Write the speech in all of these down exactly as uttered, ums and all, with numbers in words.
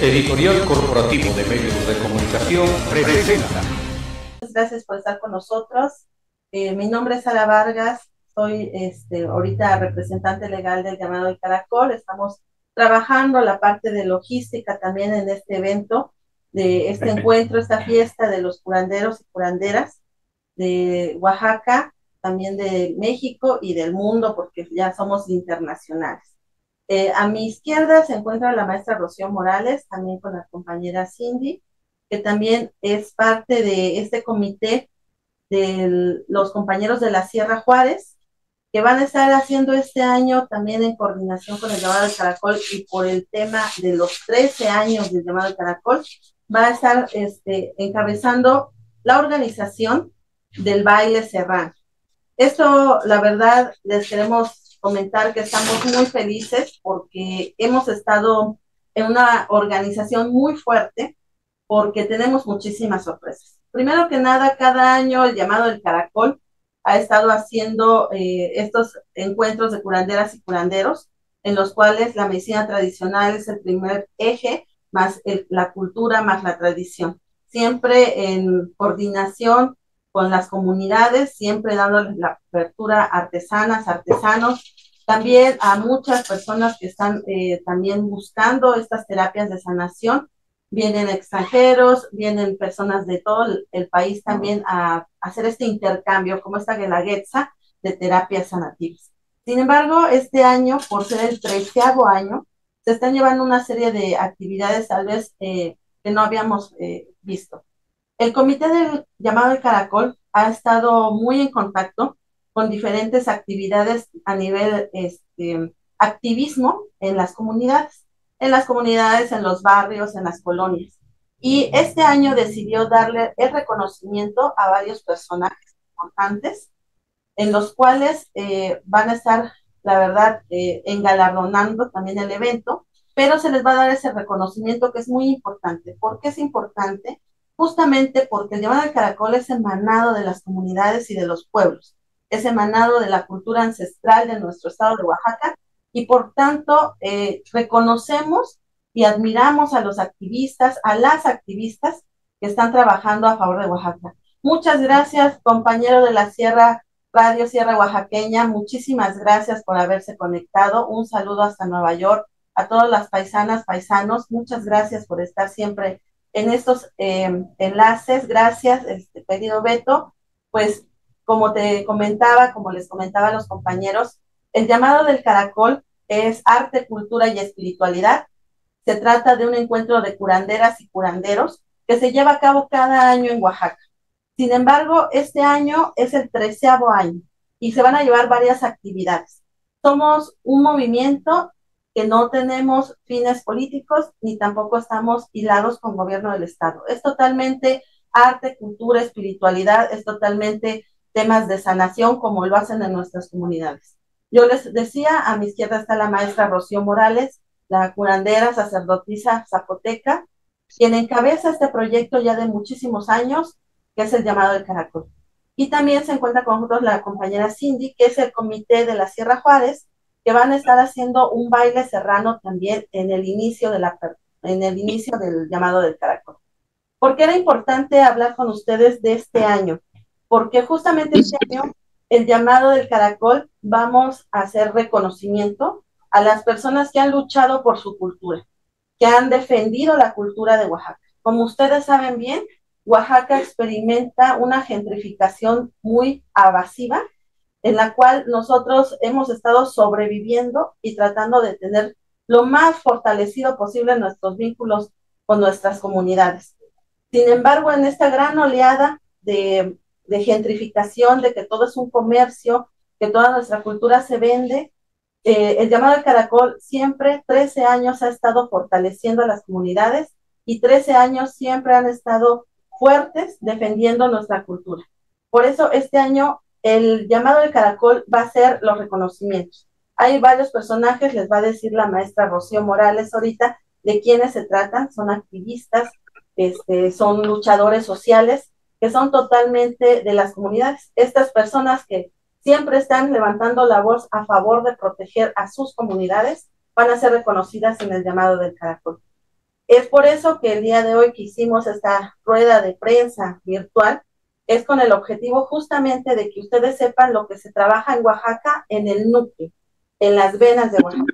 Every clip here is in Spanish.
Editorial Corporativo de Medios de Comunicación presenta. Gracias por estar con nosotros. Eh, mi nombre es Sara Vargas, soy este, ahorita representante legal del llamado del Caracol. Estamos trabajando la parte de logística también en este evento, de este encuentro, esta fiesta de los curanderos y curanderas de Oaxaca, también de México y del mundo, porque ya somos internacionales. Eh, a mi izquierda se encuentra la maestra Rocío Morales, también con la compañera Cindy, que también es parte de este comité de los compañeros de la Sierra Juárez, que van a estar haciendo este año también en coordinación con el llamado del Caracol y por el tema de los trece años del llamado del Caracol, va a estar este, encabezando la organización del baile serrano. Esto, la verdad, les queremos comentar que estamos muy felices porque hemos estado en una organización muy fuerte porque tenemos muchísimas sorpresas. Primero que nada, cada año el llamado del Caracol ha estado haciendo eh, estos encuentros de curanderas y curanderos en los cuales la medicina tradicional es el primer eje, más el, la cultura, más la tradición. Siempre en coordinación con las comunidades, siempre dándoles la apertura a artesanas, artesanos, también a muchas personas que están eh, también buscando estas terapias de sanación. Vienen extranjeros, vienen personas de todo el, el país también a, a hacer este intercambio, como esta guelaguetza de terapias sanativas. Sin embargo, este año, por ser el treceavo año, se están llevando una serie de actividades tal vez eh, que no habíamos eh, visto. El comité del llamado del Caracol ha estado muy en contacto con diferentes actividades a nivel este, activismo en las comunidades, en las comunidades, en los barrios, en las colonias. Y este año decidió darle el reconocimiento a varios personajes importantes, en los cuales eh, van a estar, la verdad, eh, engalardonando también el evento, pero se les va a dar ese reconocimiento que es muy importante. ¿Por qué es importante? Justamente porque el llamado del Caracol es emanado de las comunidades y de los pueblos, es emanado de la cultura ancestral de nuestro estado de Oaxaca y por tanto eh, reconocemos y admiramos a los activistas, a las activistas que están trabajando a favor de Oaxaca. Muchas gracias, compañero de la Sierra Radio Sierra Oaxaqueña, muchísimas gracias por haberse conectado. Un saludo hasta Nueva York a todas las paisanas, paisanos. Muchas gracias por estar siempre en estos eh, enlaces. Gracias, este, querido Beto. Pues como te comentaba, como les comentaba a los compañeros, el llamado del Caracol es arte, cultura y espiritualidad. Se trata de un encuentro de curanderas y curanderos que se lleva a cabo cada año en Oaxaca. Sin embargo, este año es el treceavo año y se van a llevar varias actividades. Somos un movimiento que no tenemos fines políticos ni tampoco estamos hilados con gobierno del Estado. Es totalmente arte, cultura, espiritualidad, es totalmente temas de sanación como lo hacen en nuestras comunidades. Yo les decía, a mi izquierda está la maestra Rocío Morales, la curandera, sacerdotisa zapoteca, quien encabeza este proyecto ya de muchísimos años, que es el llamado del Caracol. Y también se encuentra con nosotros la compañera Cindy, que es el comité de la Sierra Juárez, que van a estar haciendo un baile serrano también en el inicio, de la, en el inicio del llamado del Caracol. ¿Por qué era importante hablar con ustedes de este año? Porque justamente este año, el llamado del Caracol, vamos a hacer reconocimiento a las personas que han luchado por su cultura, que han defendido la cultura de Oaxaca. Como ustedes saben bien, Oaxaca experimenta una gentrificación muy abrasiva, en la cual nosotros hemos estado sobreviviendo y tratando de tener lo más fortalecido posible nuestros vínculos con nuestras comunidades. Sin embargo, en esta gran oleada de, de gentrificación, de que todo es un comercio, que toda nuestra cultura se vende, eh, el llamado del Caracol siempre, trece años, ha estado fortaleciendo a las comunidades y trece años siempre han estado fuertes defendiendo nuestra cultura. Por eso este año el llamado del Caracol va a ser los reconocimientos. Hay varios personajes, les va a decir la maestra Rocío Morales ahorita de quiénes se tratan, son activistas, este, son luchadores sociales, que son totalmente de las comunidades. Estas personas que siempre están levantando la voz a favor de proteger a sus comunidades van a ser reconocidas en el llamado del Caracol. Es por eso que el día de hoy que hicimos esta rueda de prensa virtual, es con el objetivo justamente de que ustedes sepan lo que se trabaja en Oaxaca en el núcleo, en las venas de Oaxaca.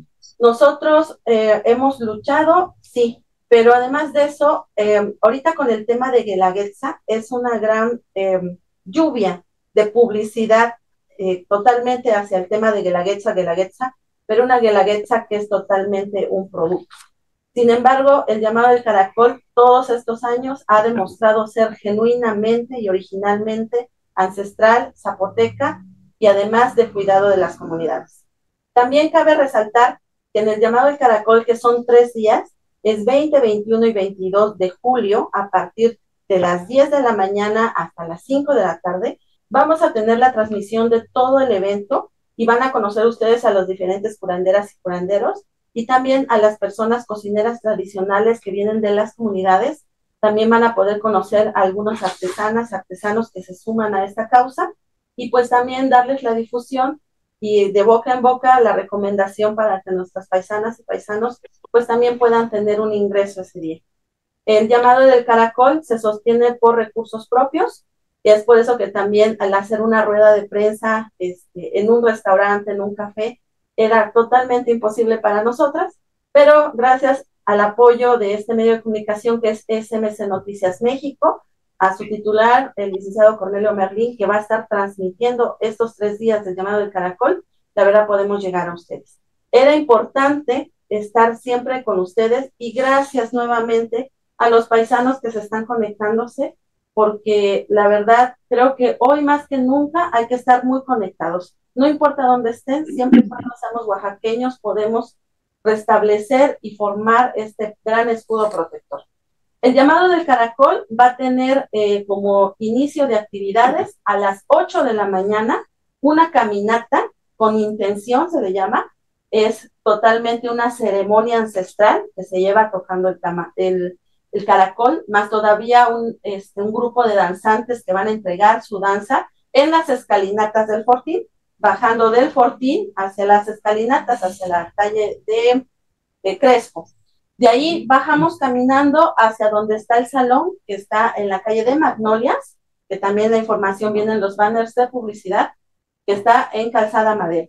Nosotros eh, hemos luchado, sí, pero además de eso, eh, ahorita con el tema de Guelaguetza, es una gran eh, lluvia de publicidad eh, totalmente hacia el tema de Guelaguetza, Guelaguetza, pero una Guelaguetza que es totalmente un producto. Sin embargo, el llamado del caracol todos estos años ha demostrado ser genuinamente y originalmente ancestral, zapoteca y además de cuidado de las comunidades. También cabe resaltar que en el llamado del caracol, que son tres días, es veinte, veintiuno y veintidós de julio, a partir de las diez de la mañana hasta las cinco de la tarde, vamos a tener la transmisión de todo el evento y van a conocer ustedes a los diferentes curanderas y curanderos y también a las personas cocineras tradicionales que vienen de las comunidades. También van a poder conocer a algunos artesanas, artesanos que se suman a esta causa y pues también darles la difusión y de boca en boca la recomendación para que nuestras paisanas y paisanos pues también puedan tener un ingreso ese día. El llamado del caracol se sostiene por recursos propios y es por eso que también al hacer una rueda de prensa este, en un restaurante, en un café, era totalmente imposible para nosotras, pero gracias al apoyo de este medio de comunicación que es S M C Noticias México, a su titular, el licenciado Cornelio Merlín, que va a estar transmitiendo estos tres días del llamado del caracol, la verdad podemos llegar a ustedes. Era importante estar siempre con ustedes y gracias nuevamente a los paisanos que se están conectándose, porque la verdad creo que hoy más que nunca hay que estar muy conectados. No importa dónde estén, siempre y cuando seamos oaxaqueños podemos restablecer y formar este gran escudo protector. El llamado del caracol va a tener eh, como inicio de actividades a las ocho de la mañana una caminata con intención, se le llama, es totalmente una ceremonia ancestral que se lleva tocando el, el, el caracol, más todavía un, este, un grupo de danzantes que van a entregar su danza en las escalinatas del Fortín, bajando del Fortín hacia las escalinatas, hacia la calle de, de Crespo. De ahí bajamos caminando hacia donde está el salón, que está en la calle de Magnolias, que también la información viene en los banners de publicidad, que está en Calzada Madera.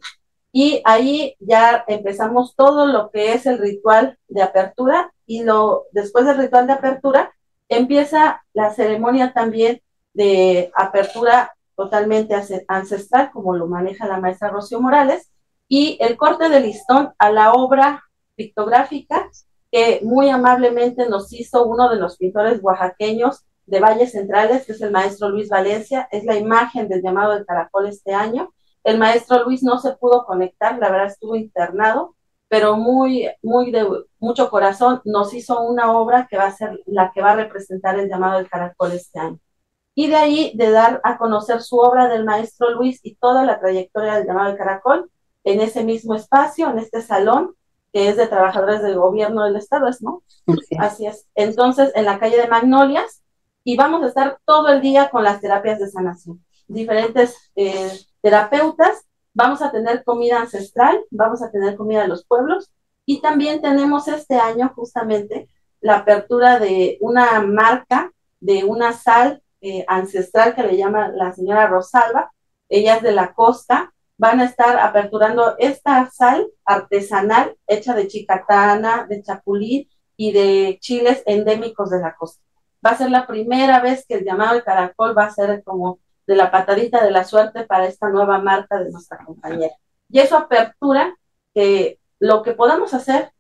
Y ahí ya empezamos todo lo que es el ritual de apertura y lo, después del ritual de apertura empieza la ceremonia también de apertura totalmente ancestral, como lo maneja la maestra Rocío Morales, y el corte de listón a la obra pictográfica que muy amablemente nos hizo uno de los pintores oaxaqueños de Valles Centrales, que es el maestro Luis Valencia, es la imagen del llamado del caracol este año. El maestro Luis no se pudo conectar, la verdad estuvo internado, pero muy, muy de mucho corazón nos hizo una obra que va a ser la que va a representar el llamado del caracol este año. Y de ahí, de dar a conocer su obra del maestro Luis y toda la trayectoria del llamado del caracol en ese mismo espacio, en este salón, que es de trabajadores del gobierno del estado, ¿no? Sí. Así es. Entonces, en la calle de Magnolias, y vamos a estar todo el día con las terapias de sanación. Diferentes eh, terapeutas, vamos a tener comida ancestral, vamos a tener comida de los pueblos, y también tenemos este año justamente la apertura de una marca, de una sal eh, ancestral que le llama la señora Rosalba, ella es de la costa, van a estar aperturando esta sal artesanal hecha de chicatana, de chapulín y de chiles endémicos de la costa. Va a ser la primera vez que el llamado del caracol va a ser como de la patadita de la suerte para esta nueva marca de nuestra compañera. Y eso apertura que lo que podamos hacer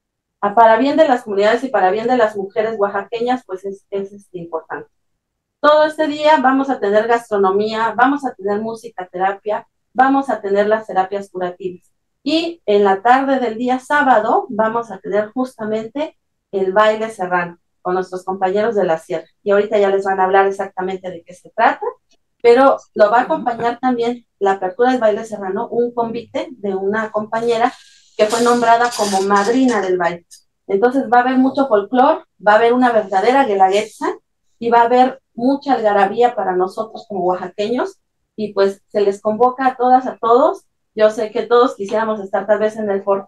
para bien de las comunidades y para bien de las mujeres oaxaqueñas, pues es, es, es importante. Todo este día vamos a tener gastronomía, vamos a tener música, terapia, vamos a tener las terapias curativas. Y en la tarde del día sábado vamos a tener justamente el baile serrano con nuestros compañeros de la sierra. Y ahorita ya les van a hablar exactamente de qué se trata, pero lo va a acompañar también la apertura del baile serrano, un convite de una compañera que fue nombrada como madrina del baile. Entonces va a haber mucho folclore, va a haber una verdadera guelaguetza y va a haber mucha algarabía para nosotros como oaxaqueños, y pues se les convoca a todas, a todos. Yo sé que todos quisiéramos estar tal vez en el Fortín,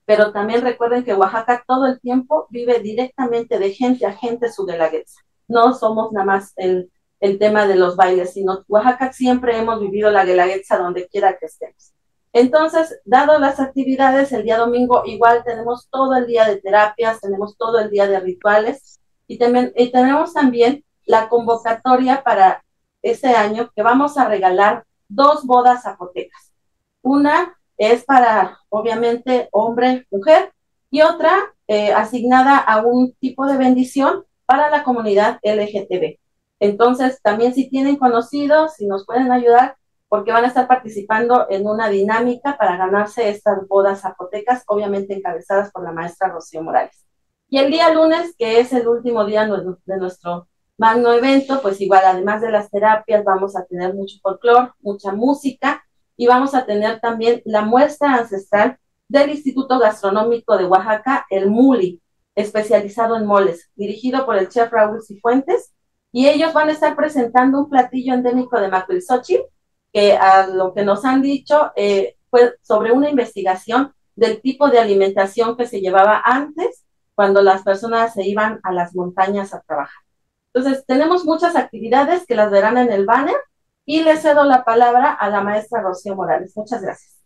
pero también recuerden que Oaxaca todo el tiempo vive directamente de gente a gente su guelaguetza. No somos nada más el, el tema de los bailes, sino Oaxaca siempre hemos vivido la guelaguetza donde quiera que estemos. Entonces, dado las actividades, el día domingo igual tenemos todo el día de terapias, tenemos todo el día de rituales y, también, y tenemos también la convocatoria para este año que vamos a regalar dos bodas zapotecas. Una es para, obviamente, hombre, mujer, y otra eh, asignada a un tipo de bendición para la comunidad L G T B. Entonces, también si tienen conocidos, si nos pueden ayudar, porque van a estar participando en una dinámica para ganarse estas bodas zapotecas, obviamente encabezadas por la maestra Rocío Morales. Y el día lunes, que es el último día de nuestro magno evento, pues igual, además de las terapias, vamos a tener mucho folclore, mucha música, y vamos a tener también la muestra ancestral del Instituto Gastronómico de Oaxaca, el MULI, especializado en moles, dirigido por el chef Raúl Cifuentes, y ellos van a estar presentando un platillo endémico de Macuilxóchitl, que a lo que nos han dicho eh, fue sobre una investigación del tipo de alimentación que se llevaba antes cuando las personas se iban a las montañas a trabajar. Entonces, tenemos muchas actividades que las verán en el banner y le cedo la palabra a la maestra Rocío Morales. Muchas gracias.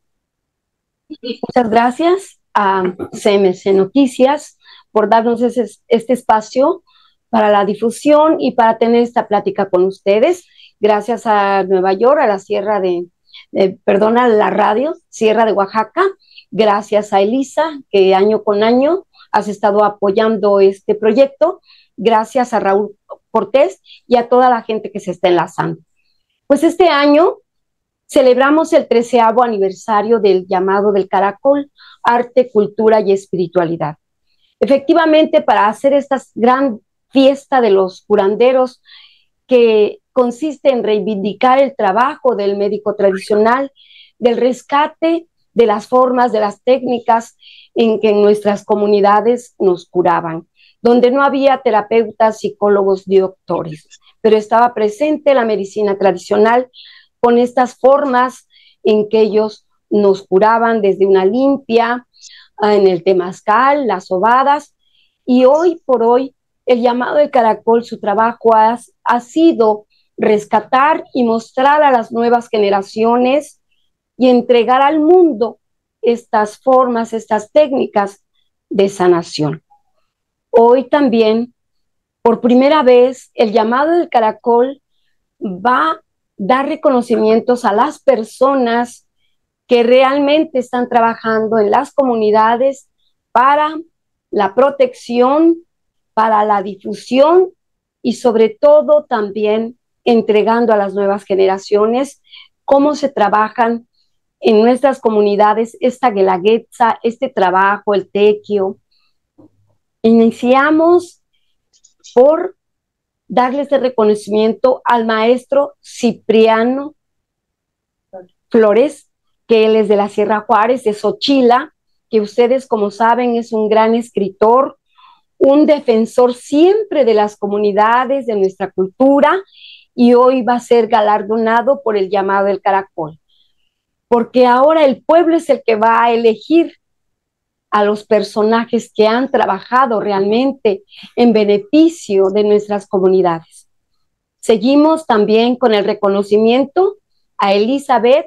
Muchas gracias a C M C Noticias por darnos ese, este espacio para la difusión y para tener esta plática con ustedes. Gracias a Nueva York, a la Sierra de, de perdón, a la radio Sierra de Oaxaca. Gracias a Elisa, que año con año has estado apoyando este proyecto. Gracias a Raúl Cortés y a toda la gente que se está enlazando. Pues este año celebramos el treceavo aniversario del llamado del Caracol, Arte, Cultura y Espiritualidad. Efectivamente, para hacer esta gran fiesta de los curanderos, que consiste en reivindicar el trabajo del médico tradicional, del rescate de las formas, de las técnicas en que en nuestras comunidades nos curaban, donde no había terapeutas, psicólogos ni doctores, pero estaba presente la medicina tradicional con estas formas en que ellos nos curaban desde una limpia, en el temazcal, las sobadas, y hoy por hoy el llamado del Caracol, su trabajo ha, ha sido rescatar y mostrar a las nuevas generaciones y entregar al mundo estas formas, estas técnicas de sanación. Hoy también, por primera vez, el llamado del Caracol va a dar reconocimientos a las personas que realmente están trabajando en las comunidades para la protección, para la difusión y sobre todo también entregando a las nuevas generaciones cómo se trabajan en nuestras comunidades esta guelaguetza, este trabajo, el tequio. Iniciamos por darles el reconocimiento al maestro Cipriano Flores, que él es de la Sierra Juárez, de Xochila, que ustedes como saben es un gran escritor, un defensor siempre de las comunidades, de nuestra cultura, y hoy va a ser galardonado por el llamado del Caracol, porque ahora el pueblo es el que va a elegir a los personajes que han trabajado realmente en beneficio de nuestras comunidades. Seguimos también con el reconocimiento a Elizabeth,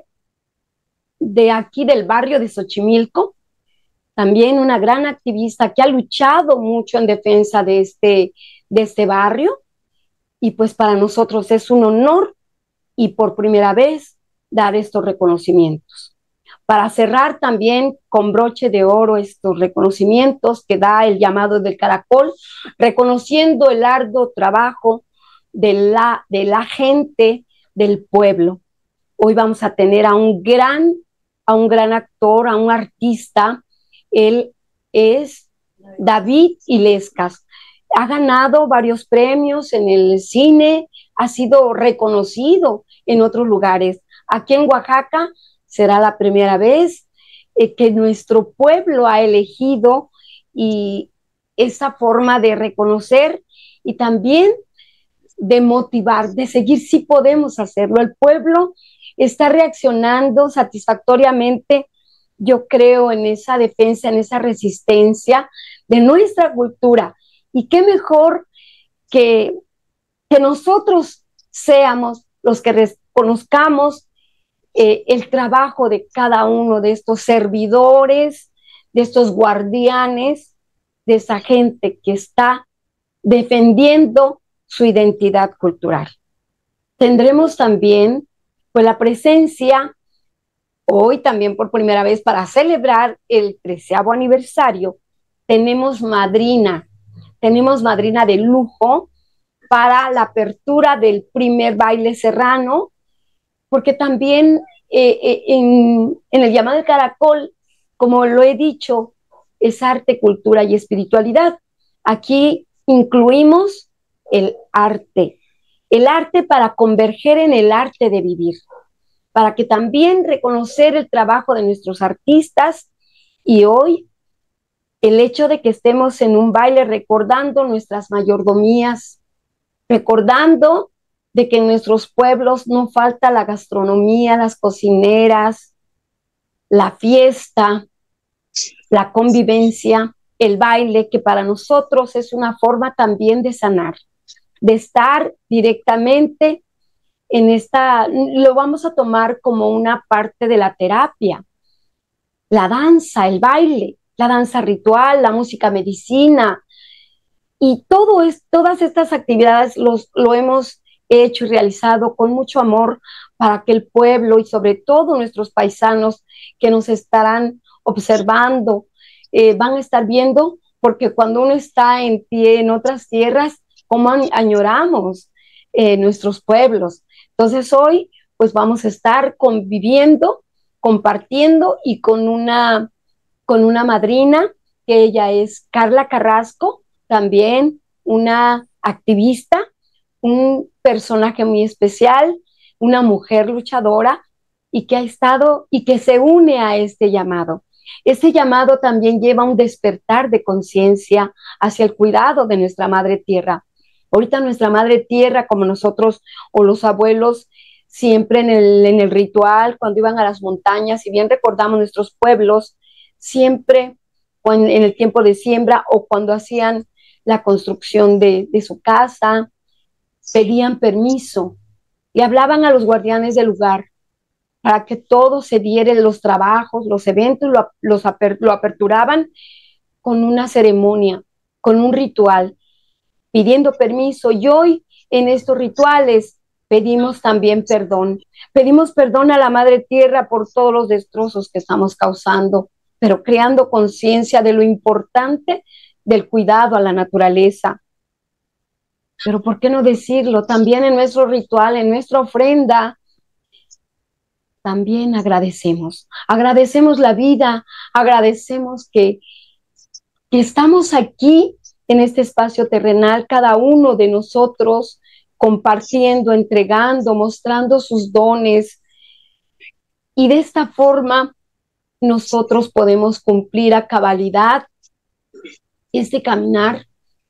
de aquí del barrio de Xochimilco, también una gran activista que ha luchado mucho en defensa de este, de este barrio, y pues para nosotros es un honor y por primera vez dar estos reconocimientos. Para cerrar también con broche de oro estos reconocimientos que da el llamado del Caracol, reconociendo el arduo trabajo de la, de la gente del pueblo. Hoy vamos a tener a un gran, a un gran actor, a un artista. Él es David Illescas. Ha ganado varios premios en el cine, ha sido reconocido en otros lugares. Aquí en Oaxaca será la primera vez eh, que nuestro pueblo ha elegido y esa forma de reconocer y también de motivar, de seguir, sí podemos hacerlo. El pueblo está reaccionando satisfactoriamente yo creo en esa defensa, en esa resistencia de nuestra cultura. Y qué mejor que, que nosotros seamos los que reconozcamos eh, el trabajo de cada uno de estos servidores, de estos guardianes, de esa gente que está defendiendo su identidad cultural. Tendremos también pues, la presencia hoy también por primera vez para celebrar el treceavo aniversario. Tenemos madrina, tenemos madrina de lujo para la apertura del primer baile serrano, porque también eh, eh, en, en el llamado de Caracol, como lo he dicho, es arte, cultura y espiritualidad. Aquí incluimos el arte, el arte para converger en el arte de vivir, para que también reconocer el trabajo de nuestros artistas y hoy el hecho de que estemos en un baile recordando nuestras mayordomías, recordando de que en nuestros pueblos no falta la gastronomía, las cocineras, la fiesta, la convivencia, el baile, que para nosotros es una forma también de sanar, de estar directamente en esta, lo vamos a tomar como una parte de la terapia, la danza, el baile, la danza ritual, la música medicina, y todo es, todas estas actividades los, lo hemos hecho y realizado con mucho amor para que el pueblo y sobre todo nuestros paisanos que nos estarán observando, eh, van a estar viendo, porque cuando uno está en, en otras tierras, cómo añoramos eh, nuestros pueblos. Entonces hoy pues vamos a estar conviviendo, compartiendo y con una, con una madrina, que ella es Carla Carrasco, también una activista, un personaje muy especial, una mujer luchadora y que ha estado y que se une a este llamado. Este llamado también lleva un despertar de conciencia hacia el cuidado de nuestra madre tierra. Ahorita nuestra madre tierra, como nosotros o los abuelos, siempre en el, en el ritual, cuando iban a las montañas, si bien recordamos nuestros pueblos, siempre en, en el tiempo de siembra o cuando hacían la construcción de, de su casa, pedían permiso y hablaban a los guardianes del lugar para que todo se diera, los trabajos, los eventos, lo, los aper, lo aperturaban con una ceremonia, con un ritual, pidiendo permiso. Y hoy en estos rituales pedimos también perdón. Pedimos perdón a la Madre Tierra por todos los destrozos que estamos causando, pero creando conciencia de lo importante del cuidado a la naturaleza. Pero ¿por qué no decirlo? También en nuestro ritual, en nuestra ofrenda, también agradecemos. Agradecemos la vida, agradecemos que, que estamos aquí en este espacio terrenal, cada uno de nosotros compartiendo, entregando, mostrando sus dones. Y de esta forma nosotros podemos cumplir a cabalidad este caminar.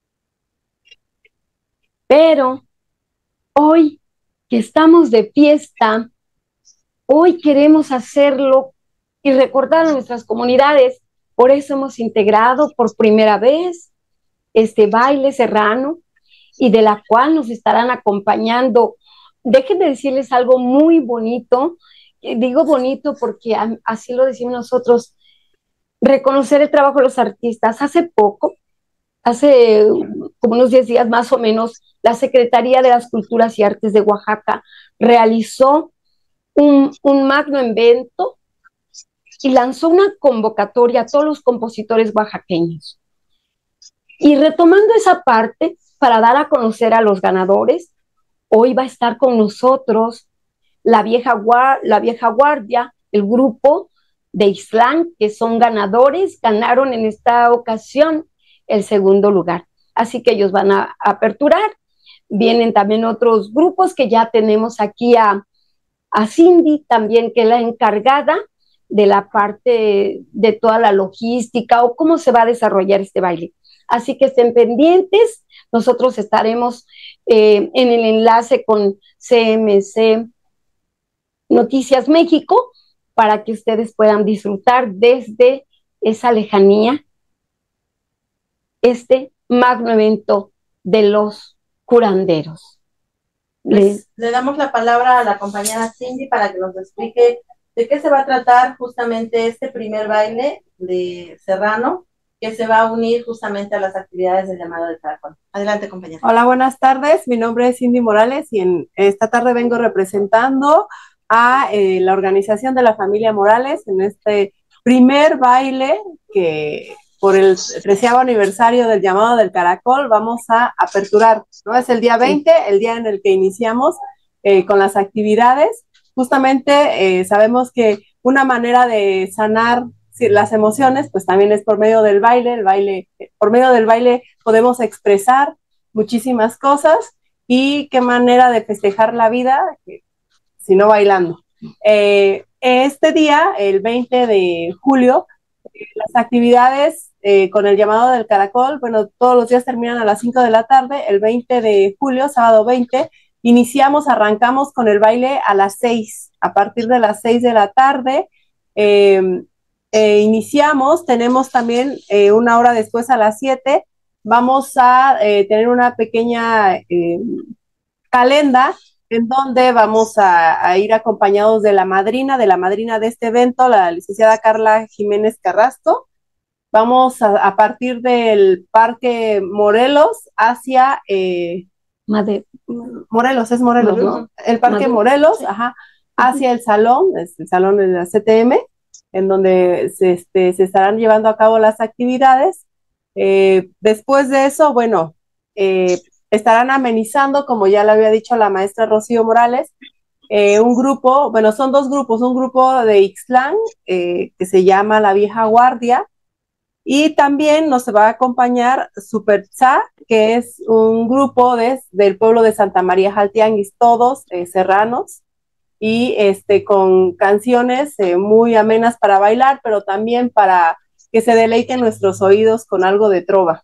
Pero hoy que estamos de fiesta, hoy queremos hacerlo y recordar a nuestras comunidades. Por eso hemos integrado por primera vez este baile serrano y de la cual nos estarán acompañando. Déjenme decirles algo muy bonito. Digo bonito porque así lo decimos nosotros, reconocer el trabajo de los artistas. Hace poco, hace como unos diez días más o menos, la Secretaría de las Culturas y Artes de Oaxaca realizó un, un magno evento y lanzó una convocatoria a todos los compositores oaxaqueños. Y retomando esa parte, para dar a conocer a los ganadores, hoy va a estar con nosotros la vieja, la vieja guardia, el grupo de Islán, que son ganadores, ganaron en esta ocasión el segundo lugar. Así que ellos van a aperturar. Vienen también otros grupos que ya tenemos aquí a, a Cindy, también que es la encargada de la parte de toda la logística o cómo se va a desarrollar este baile. Así que estén pendientes. Nosotros estaremos eh, en el enlace con C M C Noticias México para que ustedes puedan disfrutar desde esa lejanía este magno evento de los curanderos. Pues, le... le damos la palabra a la compañera Cindy para que nos explique de qué se va a tratar justamente este primer baile de Serrano, que se va a unir justamente a las actividades del llamado de caracol. Adelante, compañera. Hola, buenas tardes. Mi nombre es Cindy Morales y en esta tarde vengo representando a eh, la organización de la familia Morales en este primer baile que por el treceavo aniversario del llamado del caracol vamos a aperturar, ¿no? Es el día veinte, el día en el que iniciamos eh, con las actividades. Justamente eh, sabemos que una manera de sanar las emociones, pues también es por medio del baile. El baile, por medio del baile podemos expresar muchísimas cosas, y qué manera de festejar la vida si no bailando. Eh, este día, el veinte de julio, eh, las actividades eh, con el llamado del caracol, bueno, todos los días terminan a las cinco de la tarde. El veinte de julio, sábado veinte, iniciamos, arrancamos con el baile a las seis, a partir de las seis de la tarde. Eh, eh, iniciamos, tenemos también eh, una hora después a las siete, vamos a eh, tener una pequeña eh, calenda en donde vamos a, a ir acompañados de la madrina, de la madrina de este evento, la licenciada Carla Jiménez Carrasco. Vamos a, a partir del Parque Morelos hacia... Eh, Made Morelos, es Morelos, ¿no? ¿no? El Parque Maduro. Morelos, sí. Ajá, hacia el salón, es el salón de la C T M, en donde se, este, se estarán llevando a cabo las actividades. Eh, después de eso, bueno, eh, estarán amenizando, como ya le había dicho la maestra Rocío Morales, eh, un grupo, bueno, son dos grupos, un grupo de Ixtlán, eh, que se llama La Vieja Guardia, y también nos va a acompañar Super Tza, que es un grupo de, del pueblo de Santa María Jaltianguis, todos eh, serranos, y este, con canciones eh, muy amenas para bailar, pero también para que se deleiten nuestros oídos con algo de trova.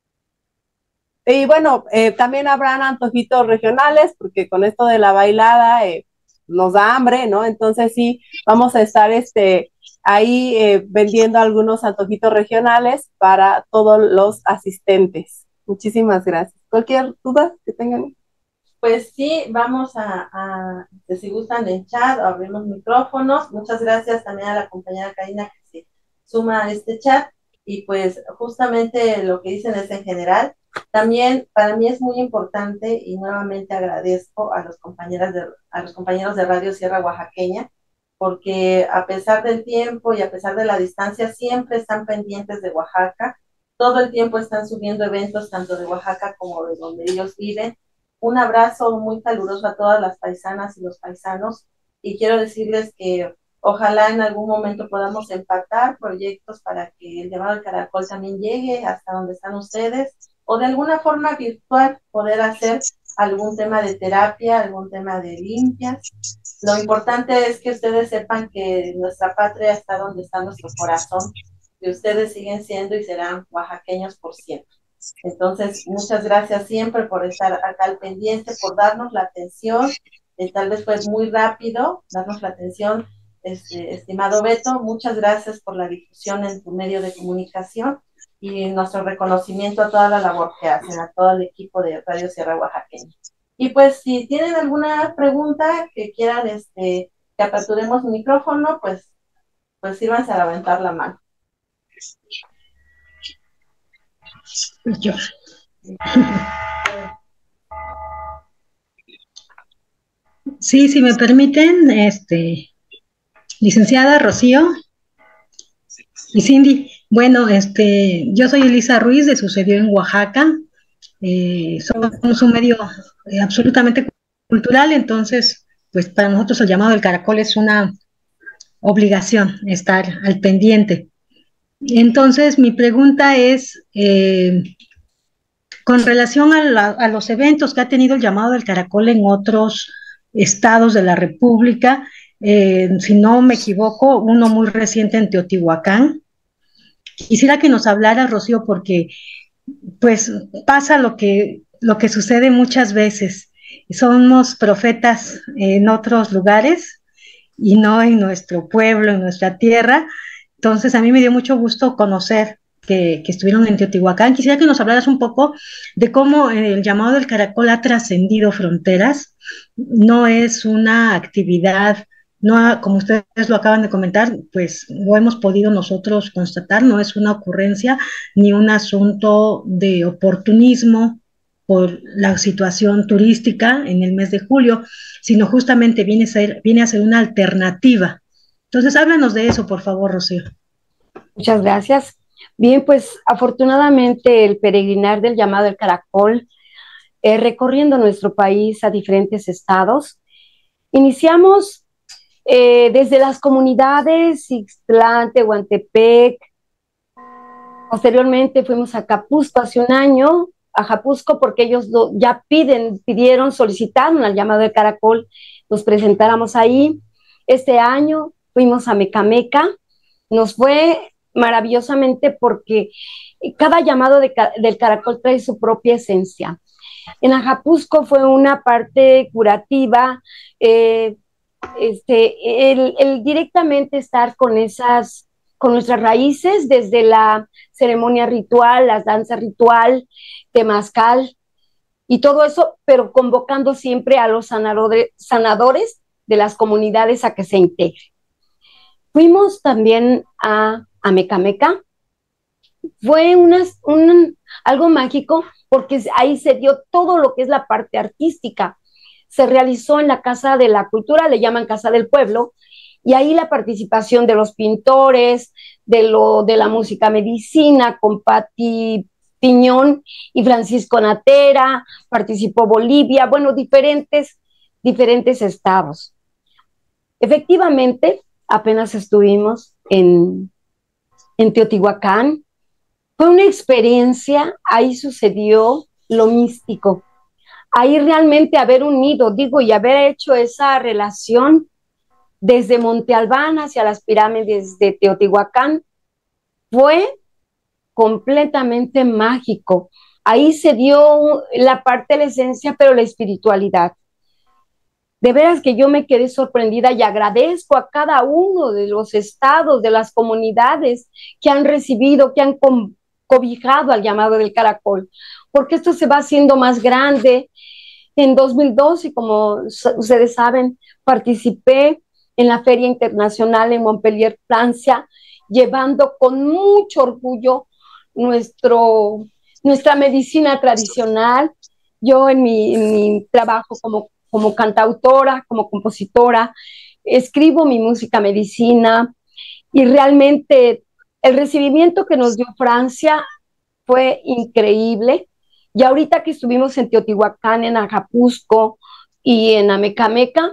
Y bueno, eh, también habrán antojitos regionales, porque con esto de la bailada eh, nos da hambre, ¿no? Entonces sí, vamos a estar este, ahí eh, vendiendo algunos antojitos regionales para todos los asistentes. Muchísimas gracias. ¿Cualquier duda que tengan? Pues sí, vamos a, a si gustan en chat, abrimos micrófonos. Muchas gracias también a la compañera Karina que se suma a este chat. Y pues justamente lo que dicen es en general. También para mí es muy importante, y nuevamente agradezco a los compañeros de, a los compañeros de Radio Sierra Oaxaqueña, porque a pesar del tiempo y a pesar de la distancia, siempre están pendientes de Oaxaca. Todo el tiempo están subiendo eventos tanto de Oaxaca como de donde ellos viven. Un abrazo muy caluroso a todas las paisanas y los paisanos, y quiero decirles que ojalá en algún momento podamos empatar proyectos para que el llamado al caracol también llegue hasta donde están ustedes, o de alguna forma virtual poder hacer algún tema de terapia, algún tema de limpias. Lo importante es que ustedes sepan que nuestra patria está donde está nuestro corazón, que ustedes siguen siendo y serán oaxaqueños por siempre. Entonces, muchas gracias siempre por estar acá al pendiente, por darnos la atención. Eh, tal vez fue muy rápido darnos la atención, este, estimado Beto. Muchas gracias por la difusión en tu medio de comunicación, y nuestro reconocimiento a toda la labor que hacen, a todo el equipo de Radio Sierra Oaxaqueña. Y pues, si tienen alguna pregunta que quieran este, que aperturemos el micrófono, pues, pues sírvanse a levantar la mano. Yo. Sí, si me permiten, este, licenciada Rocío y Cindy. Bueno, este, yo soy Elisa Ruiz de Sucedió en Oaxaca. Eh, somos un medio eh, absolutamente cultural, entonces, pues para nosotros el llamado del caracol es una obligación estar al pendiente. Entonces, mi pregunta es, eh, con relación a, la, a los eventos que ha tenido el llamado del caracol en otros estados de la República, eh, si no me equivoco, uno muy reciente en Teotihuacán. Quisiera que nos hablara, Rocío, porque pues pasa lo que, lo que sucede muchas veces. Somos profetas en otros lugares y no en nuestro pueblo, en nuestra tierra. Entonces a mí me dio mucho gusto conocer que, que estuvieron en Teotihuacán. Quisiera que nos hablaras un poco de cómo el llamado del caracol ha trascendido fronteras. No es una actividad, no, como ustedes lo acaban de comentar, pues lo hemos podido nosotros constatar, no es una ocurrencia ni un asunto de oportunismo por la situación turística en el mes de julio, sino justamente viene a ser, viene a ser una alternativa. Entonces, háblanos de eso, por favor, Rocío. Muchas gracias. Bien, pues afortunadamente el peregrinar del llamado del caracol, eh, recorriendo nuestro país a diferentes estados, iniciamos eh, desde las comunidades Ixtlán, Tehuantepec, posteriormente fuimos a Capusco hace un año, a Japusco, porque ellos lo, ya piden, pidieron, solicitaron al llamado del caracol, nos presentáramos ahí. Este año fuimos a Mecameca, nos fue maravillosamente porque cada llamado de, del caracol trae su propia esencia. En Ajapusco fue una parte curativa, eh, este, el, el directamente estar con esas, con nuestras raíces, desde la ceremonia ritual, las danzas ritual, temazcal y todo eso, pero convocando siempre a los sanadores, sanadores de las comunidades a que se integren. Fuimos también a, a Mecameca. Fue una, un, algo mágico porque ahí se dio todo lo que es la parte artística. Se realizó en la Casa de la Cultura, le llaman Casa del Pueblo, y ahí la participación de los pintores, de, lo, de la música medicina, con Patti Piñón y Francisco Natera, participó Bolivia, bueno, diferentes, diferentes estados. Efectivamente, apenas estuvimos en, en Teotihuacán, fue una experiencia, ahí sucedió lo místico, ahí realmente haber unido, digo, y haber hecho esa relación desde Monte Albán hacia las pirámides de Teotihuacán, fue completamente mágico. Ahí se dio la parte de la esencia, pero la espiritualidad. De veras que yo me quedé sorprendida y agradezco a cada uno de los estados, de las comunidades que han recibido, que han cobijado al llamado del caracol, porque esto se va haciendo más grande. En dos mil doce, como ustedes saben, participé en la Feria Internacional en Montpellier, Francia, llevando con mucho orgullo nuestro, nuestra medicina tradicional. Yo en mi, en mi trabajo como, como cantautora, como compositora, escribo mi música medicina y realmente el recibimiento que nos dio Francia fue increíble. Y ahorita que estuvimos en Teotihuacán, en Ajapusco y en Amecameca,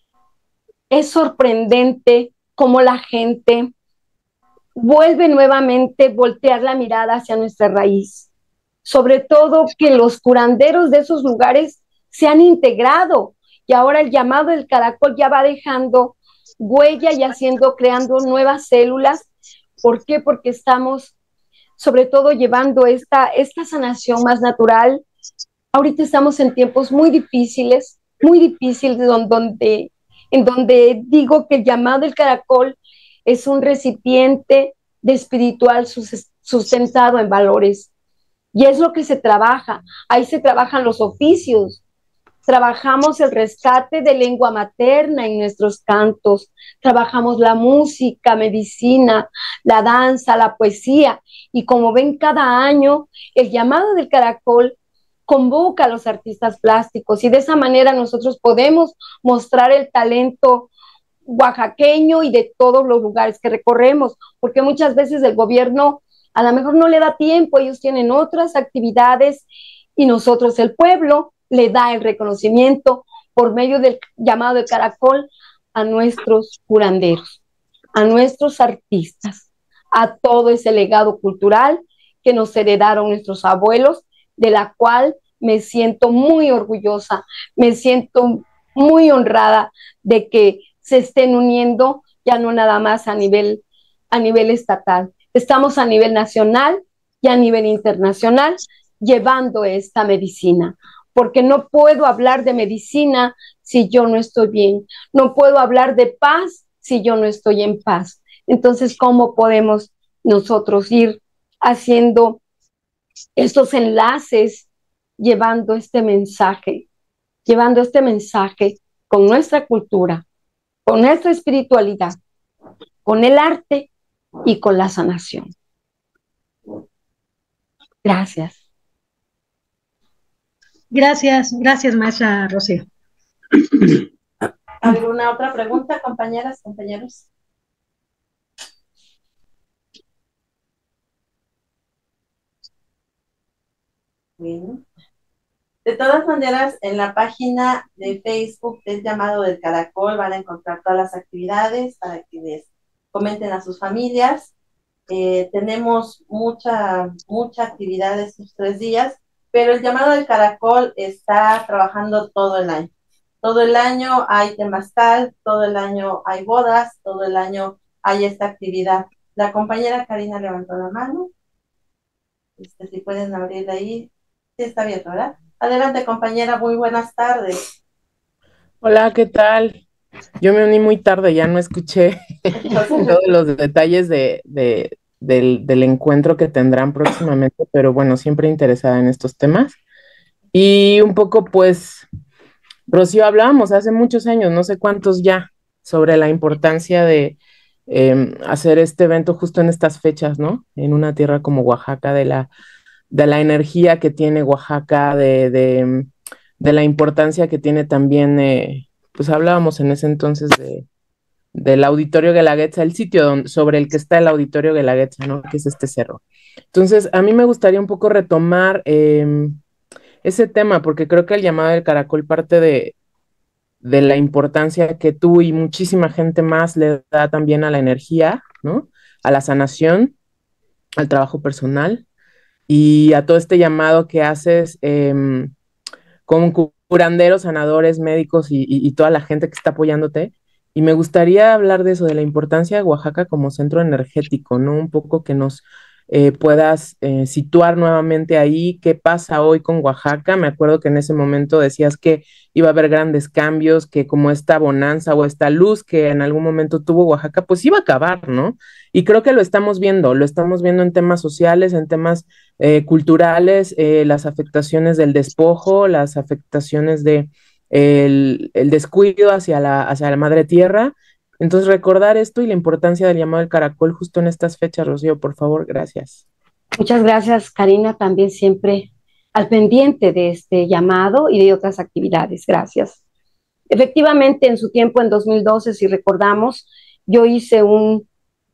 es sorprendente cómo la gente vuelve nuevamente a voltear la mirada hacia nuestra raíz. Sobre todo que los curanderos de esos lugares se han integrado y ahora el llamado del caracol ya va dejando huella y haciendo, creando nuevas células. ¿Por qué? Porque estamos sobre todo llevando esta, esta sanación más natural. Ahorita estamos en tiempos muy difíciles, muy difíciles, donde, donde, en donde digo que el llamado del caracol es un recipiente de espiritual sustentado en valores. Y es lo que se trabaja. Ahí se trabajan los oficios. Trabajamos el rescate de lengua materna en nuestros cantos. Trabajamos la música, medicina, la danza, la poesía. Y como ven, cada año el llamado del caracol convoca a los artistas plásticos y de esa manera nosotros podemos mostrar el talento oaxaqueño y de todos los lugares que recorremos, porque muchas veces el gobierno a lo mejor no le da tiempo, ellos tienen otras actividades y nosotros, el pueblo, le da el reconocimiento por medio del llamado de caracol a nuestros curanderos, a nuestros artistas, a todo ese legado cultural que nos heredaron nuestros abuelos, de la cual me siento muy orgullosa, me siento muy honrada de que se estén uniendo, ya no nada más a nivel, a nivel estatal, estamos a nivel nacional y a nivel internacional llevando esta medicina, porque no puedo hablar de medicina si yo no estoy bien, no puedo hablar de paz si yo no estoy en paz. Entonces, ¿cómo podemos nosotros ir haciendo estos enlaces, llevando este mensaje, llevando este mensaje con nuestra cultura, con nuestra espiritualidad, con el arte y con la sanación? Gracias. Gracias, gracias, maestra Rocío. ¿Alguna otra pregunta, compañeras, compañeros? Bien. De todas maneras, en la página de Facebook del Llamado del Caracol van a encontrar todas las actividades para que les comenten a sus familias. Eh, tenemos mucha, mucha actividad estos tres días, pero el Llamado del Caracol está trabajando todo el año. Todo el año hay temazcal, todo el año hay bodas, todo el año hay esta actividad. La compañera Karina levantó la mano. Este, si pueden abrir de ahí. Sí, está abierto, ¿verdad? Adelante, compañera, muy buenas tardes. Hola, ¿qué tal? Yo me uní muy tarde, ya no escuché todos los detalles de, de, del, del encuentro que tendrán próximamente, pero bueno, siempre interesada en estos temas. Y un poco, pues, Rocío, hablábamos hace muchos años, no sé cuántos ya, sobre la importancia de eh, hacer este evento justo en estas fechas, ¿no? En una tierra como Oaxaca, de la, de la energía que tiene Oaxaca, de, de, de la importancia que tiene también, eh, pues hablábamos en ese entonces de, del Auditorio Guelaguetza, el sitio donde, sobre el que está el Auditorio Guelaguetza, ¿no? Que es este cerro. Entonces, a mí me gustaría un poco retomar eh, ese tema, porque creo que el Llamado del Caracol parte de, de la importancia que tú y muchísima gente más le da también a la energía, ¿no? A la sanación, al trabajo personal y a todo este llamado que haces eh, con curanderos, sanadores, médicos y, y, y toda la gente que está apoyándote. Y me gustaría hablar de eso, de la importancia de Oaxaca como centro energético, ¿no? Un poco que nos eh, puedas eh, situar nuevamente ahí, qué pasa hoy con Oaxaca. Me acuerdo que en ese momento decías que iba a haber grandes cambios, que como esta bonanza o esta luz que en algún momento tuvo Oaxaca, pues iba a acabar, ¿no? Y creo que lo estamos viendo, lo estamos viendo en temas sociales, en temas eh, culturales, eh, las afectaciones del despojo, las afectaciones de el, el descuido hacia la, hacia la madre tierra. Entonces, recordar esto y la importancia del Llamado del Caracol justo en estas fechas, Rocío, por favor, gracias. Muchas gracias, Karina, también siempre al pendiente de este llamado y de otras actividades. Gracias. Efectivamente, en su tiempo, en dos mil doce, si recordamos, yo hice un,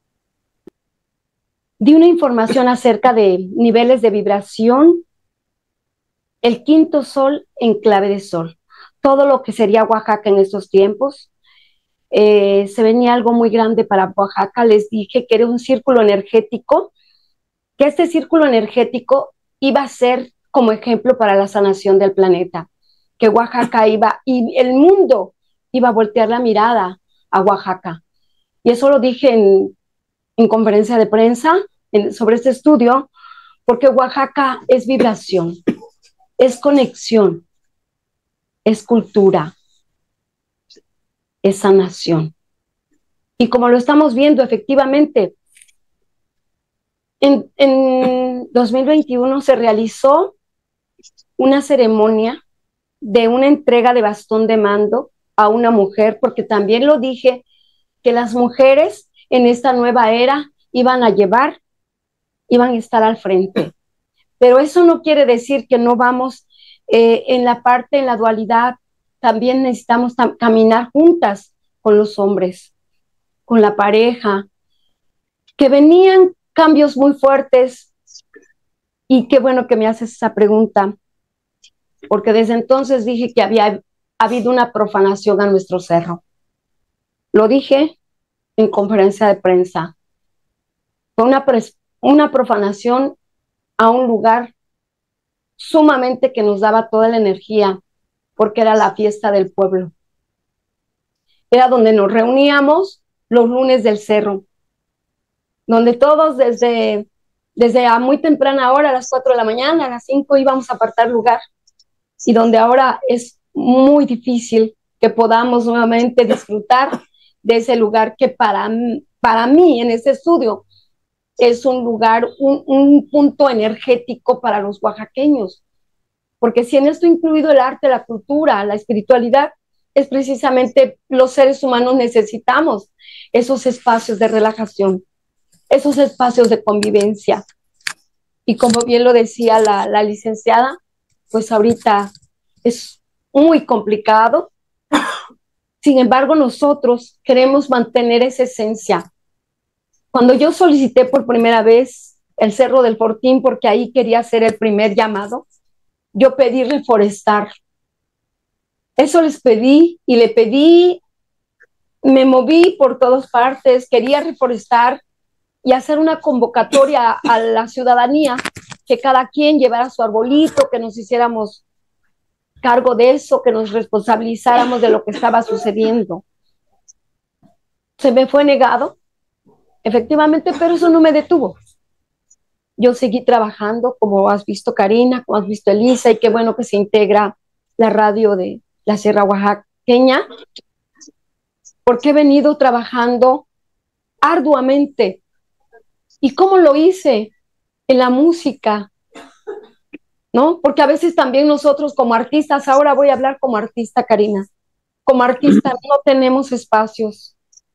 di una información acerca de niveles de vibración, el quinto sol en clave de sol, todo lo que sería Oaxaca en estos tiempos. Eh, se venía algo muy grande para Oaxaca. Les dije que era un círculo energético, que este círculo energético iba a ser como ejemplo para la sanación del planeta, que Oaxaca iba, y el mundo iba a voltear la mirada a Oaxaca. Y eso lo dije en, en conferencia de prensa en, sobre este estudio, porque Oaxaca es vibración, es conexión, es cultura, es sanación. Y como lo estamos viendo, efectivamente, en, en dos mil veintiuno se realizó una ceremonia de una entrega de bastón de mando a una mujer, porque también lo dije, que las mujeres en esta nueva era iban a llevar, iban a estar al frente. Pero eso no quiere decir que no vamos eh, en la parte, en la dualidad. También necesitamos tam- caminar juntas con los hombres, con la pareja, que venían cambios muy fuertes. Y qué bueno que me haces esa pregunta, porque desde entonces dije que había habido una profanación a nuestro cerro. Lo dije en conferencia de prensa. Fue una, una profanación a un lugar sumamente que nos daba toda la energía, porque era la fiesta del pueblo. Era donde nos reuníamos los lunes del cerro, donde todos desde, desde a muy temprana hora, a las cuatro de la mañana, a las cinco, íbamos a apartar lugar y donde ahora es muy difícil que podamos nuevamente disfrutar de ese lugar que para, para mí en ese estudio es un lugar, un, un punto energético para los oaxaqueños, porque si en esto incluido el arte, la cultura, la espiritualidad, es precisamente los seres humanos necesitamos esos espacios de relajación, esos espacios de convivencia. Y como bien lo decía la, la licenciada, pues ahorita es muy complicado. Sin embargo, nosotros queremos mantener esa esencia. Cuando yo solicité por primera vez el Cerro del Fortín, porque ahí quería hacer el primer llamado, yo pedí reforestar. Eso les pedí y le pedí, me moví por todas partes, quería reforestar y hacer una convocatoria a la ciudadanía, que cada quien llevara su arbolito, que nos hiciéramos cargo de eso, que nos responsabilizáramos de lo que estaba sucediendo. Se me fue negado, efectivamente, pero eso no me detuvo. Yo seguí trabajando, como has visto Karina, como has visto Elisa, y qué bueno que se integra la radio de la Sierra Oaxaqueña, porque he venido trabajando arduamente. ¿Y cómo lo hice? En la música, ¿no? Porque a veces también nosotros como artistas, ahora voy a hablar como artista, Karina, como artista no tenemos espacios,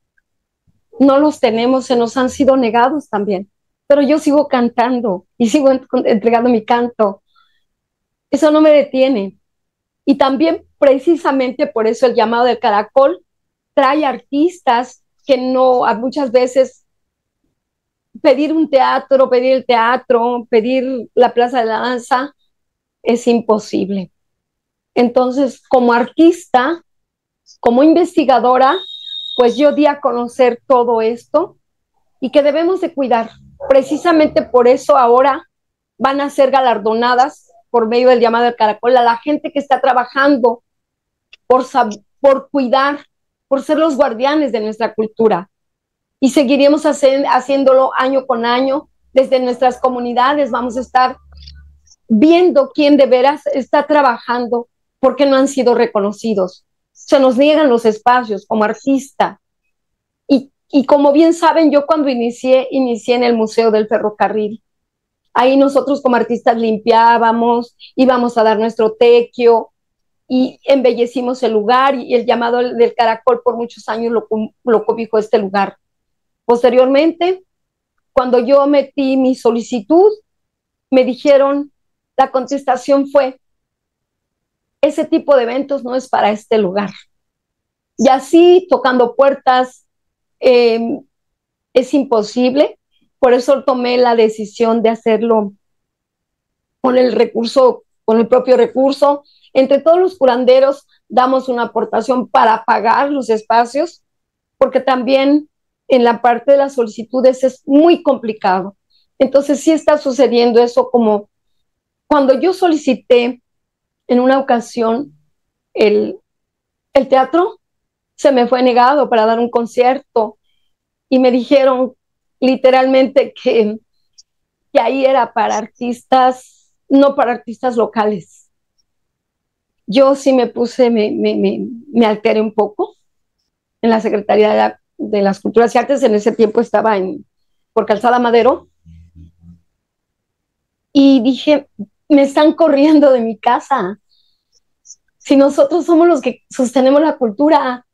no los tenemos, se nos han sido negados también, pero yo sigo cantando y sigo entregando mi canto, eso no me detiene. Y también precisamente por eso el llamado del Caracol trae artistas que no, muchas veces pedir un teatro, pedir el teatro, pedir la Plaza de la Danza, es imposible. Entonces, como artista, como investigadora, pues yo di a conocer todo esto y que debemos de cuidar. Precisamente por eso ahora van a ser galardonadas por medio del llamado del Caracol a la gente que está trabajando por, por cuidar, por ser los guardianes de nuestra cultura. Y seguiremos hacer, haciéndolo año con año. Desde nuestras comunidades vamos a estar viendo quién de veras está trabajando porque no han sido reconocidos. Se nos niegan los espacios como artista. Y, y como bien saben, yo cuando inicié, inicié en el Museo del Ferrocarril. Ahí nosotros como artistas limpiábamos, íbamos a dar nuestro tequio y embellecimos el lugar, y el llamado del Caracol por muchos años lo, lo cobijó este lugar. Posteriormente, cuando yo metí mi solicitud, me dijeron, la contestación fue, ese tipo de eventos no es para este lugar. Y así, tocando puertas, eh, es imposible. Por eso tomé la decisión de hacerlo con el recurso, con el propio recurso. Entre todos los curanderos damos una aportación para pagar los espacios, porque también en la parte de las solicitudes es muy complicado. Entonces sí está sucediendo eso, como cuando yo solicité en una ocasión el, el teatro, se me fue negado para dar un concierto y me dijeron literalmente que, que ahí era para artistas, no para artistas locales. Yo sí me puse, me, me, me, me alteré un poco en la Secretaría de la de las Culturas y Artes. En ese tiempo estaba en, por Calzada Madero, y dije, me están corriendo de mi casa, si nosotros somos los que sostenemos la cultura,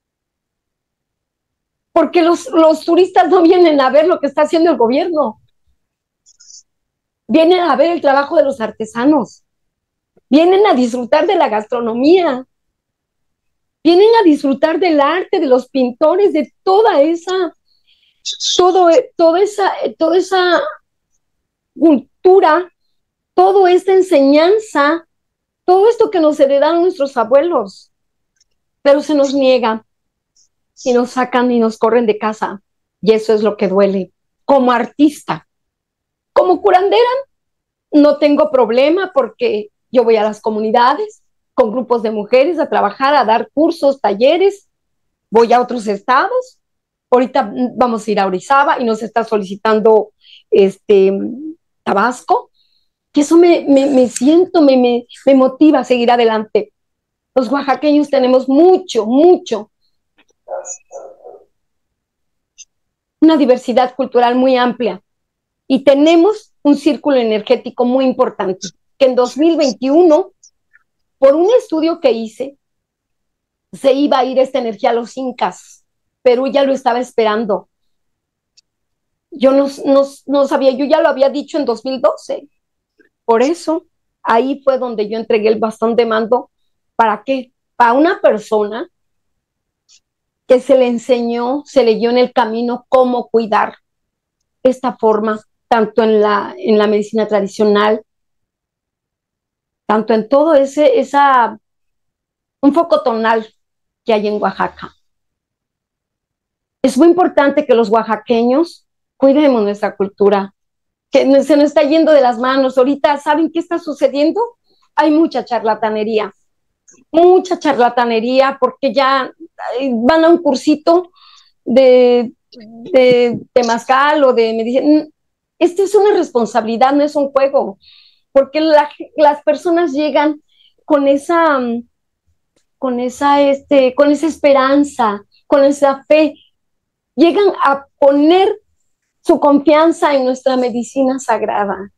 porque los, los turistas no vienen a ver lo que está haciendo el gobierno, vienen a ver el trabajo de los artesanos, vienen a disfrutar de la gastronomía, vienen a disfrutar del arte, de los pintores, de toda esa, todo, toda esa, toda esa cultura, toda esta enseñanza, todo esto que nos heredaron nuestros abuelos, pero se nos niega y nos sacan y nos corren de casa, y eso es lo que duele. Como artista, como curandera, no tengo problema porque yo voy a las comunidades con grupos de mujeres a trabajar, a dar cursos, talleres, voy a otros estados. Ahorita vamos a ir a Orizaba y nos está solicitando este, Tabasco, que eso me, me, me siento, me, me, me motiva a seguir adelante. Los oaxaqueños tenemos mucho, mucho, una diversidad cultural muy amplia y tenemos un círculo energético muy importante, que en dos mil veintiuno, por un estudio que hice, se iba a ir esta energía a los incas. Perú ya lo estaba esperando. Yo no, no, no sabía, yo ya lo había dicho en dos mil doce. Por eso, ahí fue donde yo entregué el bastón de mando. ¿Para qué? Para una persona que se le enseñó, se le dio en el camino cómo cuidar esta forma, tanto en la, en la medicina tradicional, tanto en todo ese, esa, un foco tonal que hay en Oaxaca. Es muy importante que los oaxaqueños cuidemos nuestra cultura, que se nos está yendo de las manos. Ahorita, ¿saben qué está sucediendo? Hay mucha charlatanería, mucha charlatanería, porque ya van a un cursito de, de temazcal o de medicina. Esto es una responsabilidad, no es un juego, porque la, las personas llegan con esa, con esa, este, con esa esperanza, con esa fe, llegan a poner su confianza en nuestra medicina sagrada.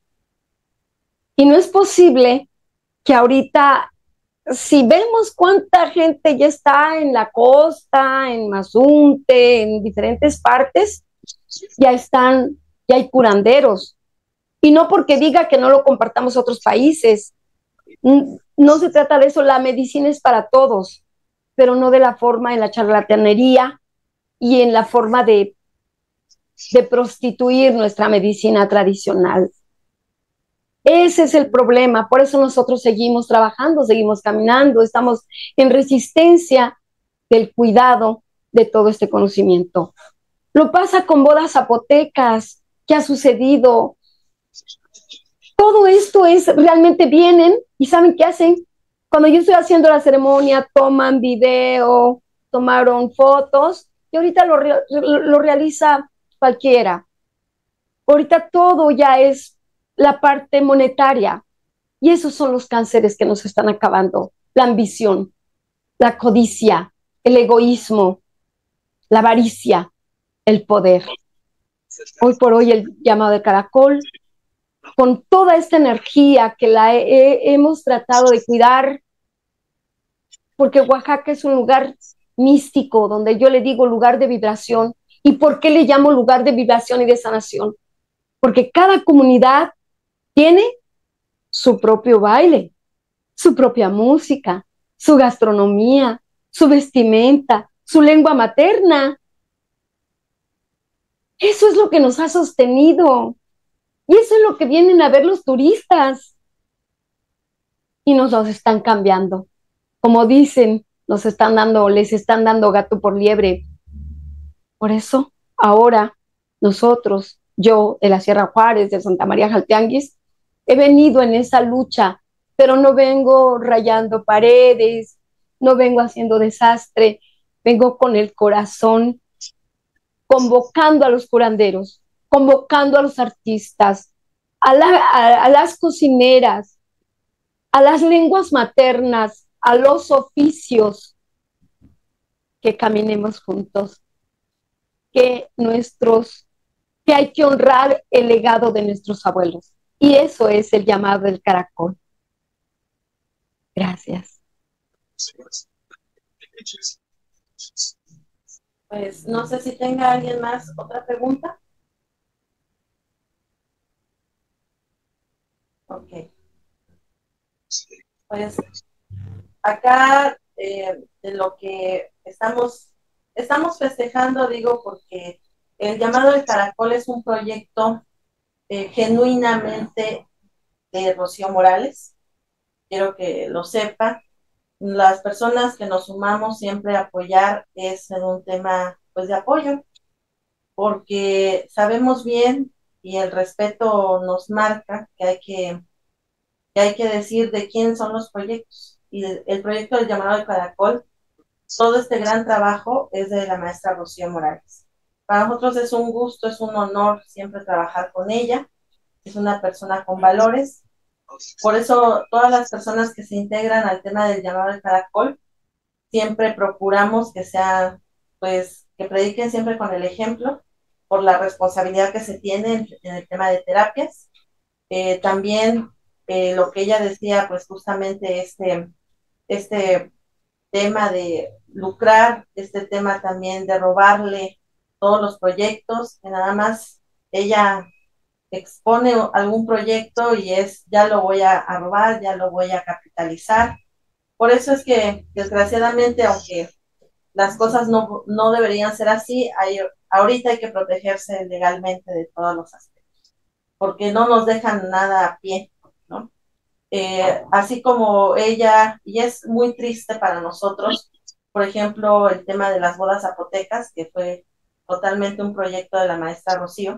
Y no es posible que ahorita, si vemos cuánta gente ya está en la costa, en Mazunte, en diferentes partes, ya están, ya hay curanderos. Y no porque diga que no lo compartamos a otros países. No se trata de eso, la medicina es para todos, pero no de la forma en la charlatanería y en la forma de, de prostituir nuestra medicina tradicional. Ese es el problema, por eso nosotros seguimos trabajando, seguimos caminando, estamos en resistencia del cuidado de todo este conocimiento. Lo pasa con bodas zapotecas, ¿qué ha sucedido? Todo esto es, realmente vienen y ¿saben qué hacen? Cuando yo estoy haciendo la ceremonia, toman video, tomaron fotos, y ahorita lo, lo realiza cualquiera. Ahorita todo ya es la parte monetaria, y esos son los cánceres que nos están acabando: la ambición, la codicia, el egoísmo, la avaricia, el poder. Hoy por hoy el llamado de caracol, con toda esta energía que la he, he, hemos tratado de cuidar, porque Oaxaca es un lugar místico, donde yo le digo lugar de vibración. ¿Y por qué le llamo lugar de vibración y de sanación? Porque cada comunidad tiene su propio baile, su propia música, su gastronomía, su vestimenta, su lengua materna. Eso es lo que nos ha sostenido. Y eso es lo que vienen a ver los turistas. Y nos los están cambiando. Como dicen, nos están dando, les están dando gato por liebre. Por eso, ahora, nosotros, yo de la Sierra Juárez, de Santa María Jalteanguis, he venido en esa lucha, pero no vengo rayando paredes, no vengo haciendo desastre, vengo con el corazón, convocando a los curanderos, convocando a los artistas, a, la, a, a las cocineras, a las lenguas maternas, a los oficios, que caminemos juntos, que nuestros, que hay que honrar el legado de nuestros abuelos. Y eso es el llamado del caracol. Gracias. Pues no sé si tenga alguien más otra pregunta. Ok. Pues acá eh, de lo que estamos, estamos festejando, digo, porque el llamado del caracol es un proyecto eh, genuinamente de Rocío Morales. Quiero que lo sepa. Las personas que nos sumamos siempre a apoyar es en un tema pues de apoyo, porque sabemos bien y el respeto nos marca que hay que, que hay que decir de quién son los proyectos. Y el, el proyecto del llamado del caracol, todo este gran trabajo es de la maestra Rocío Morales. Para nosotros es un gusto, es un honor siempre trabajar con ella. Es una persona con valores Por eso todas las personas que se integran al tema del llamado del caracol, siempre procuramos que sea, pues, que prediquen siempre con el ejemplo, por la responsabilidad que se tiene en, en el tema de terapias. Eh, también eh, lo que ella decía, pues justamente este, este tema de lucrar, este tema también de robarle todos los proyectos, que nada más ella expone algún proyecto y es, ya lo voy a, a robar, ya lo voy a capitalizar. Por eso es que, desgraciadamente, aunque las cosas no, no deberían ser así, hay, ahorita hay que protegerse legalmente de todos los aspectos, porque no nos dejan nada a pie, ¿no? Eh, así como ella, y es muy triste para nosotros, por ejemplo, el tema de las bodas zapotecas, que fue totalmente un proyecto de la maestra Rocío,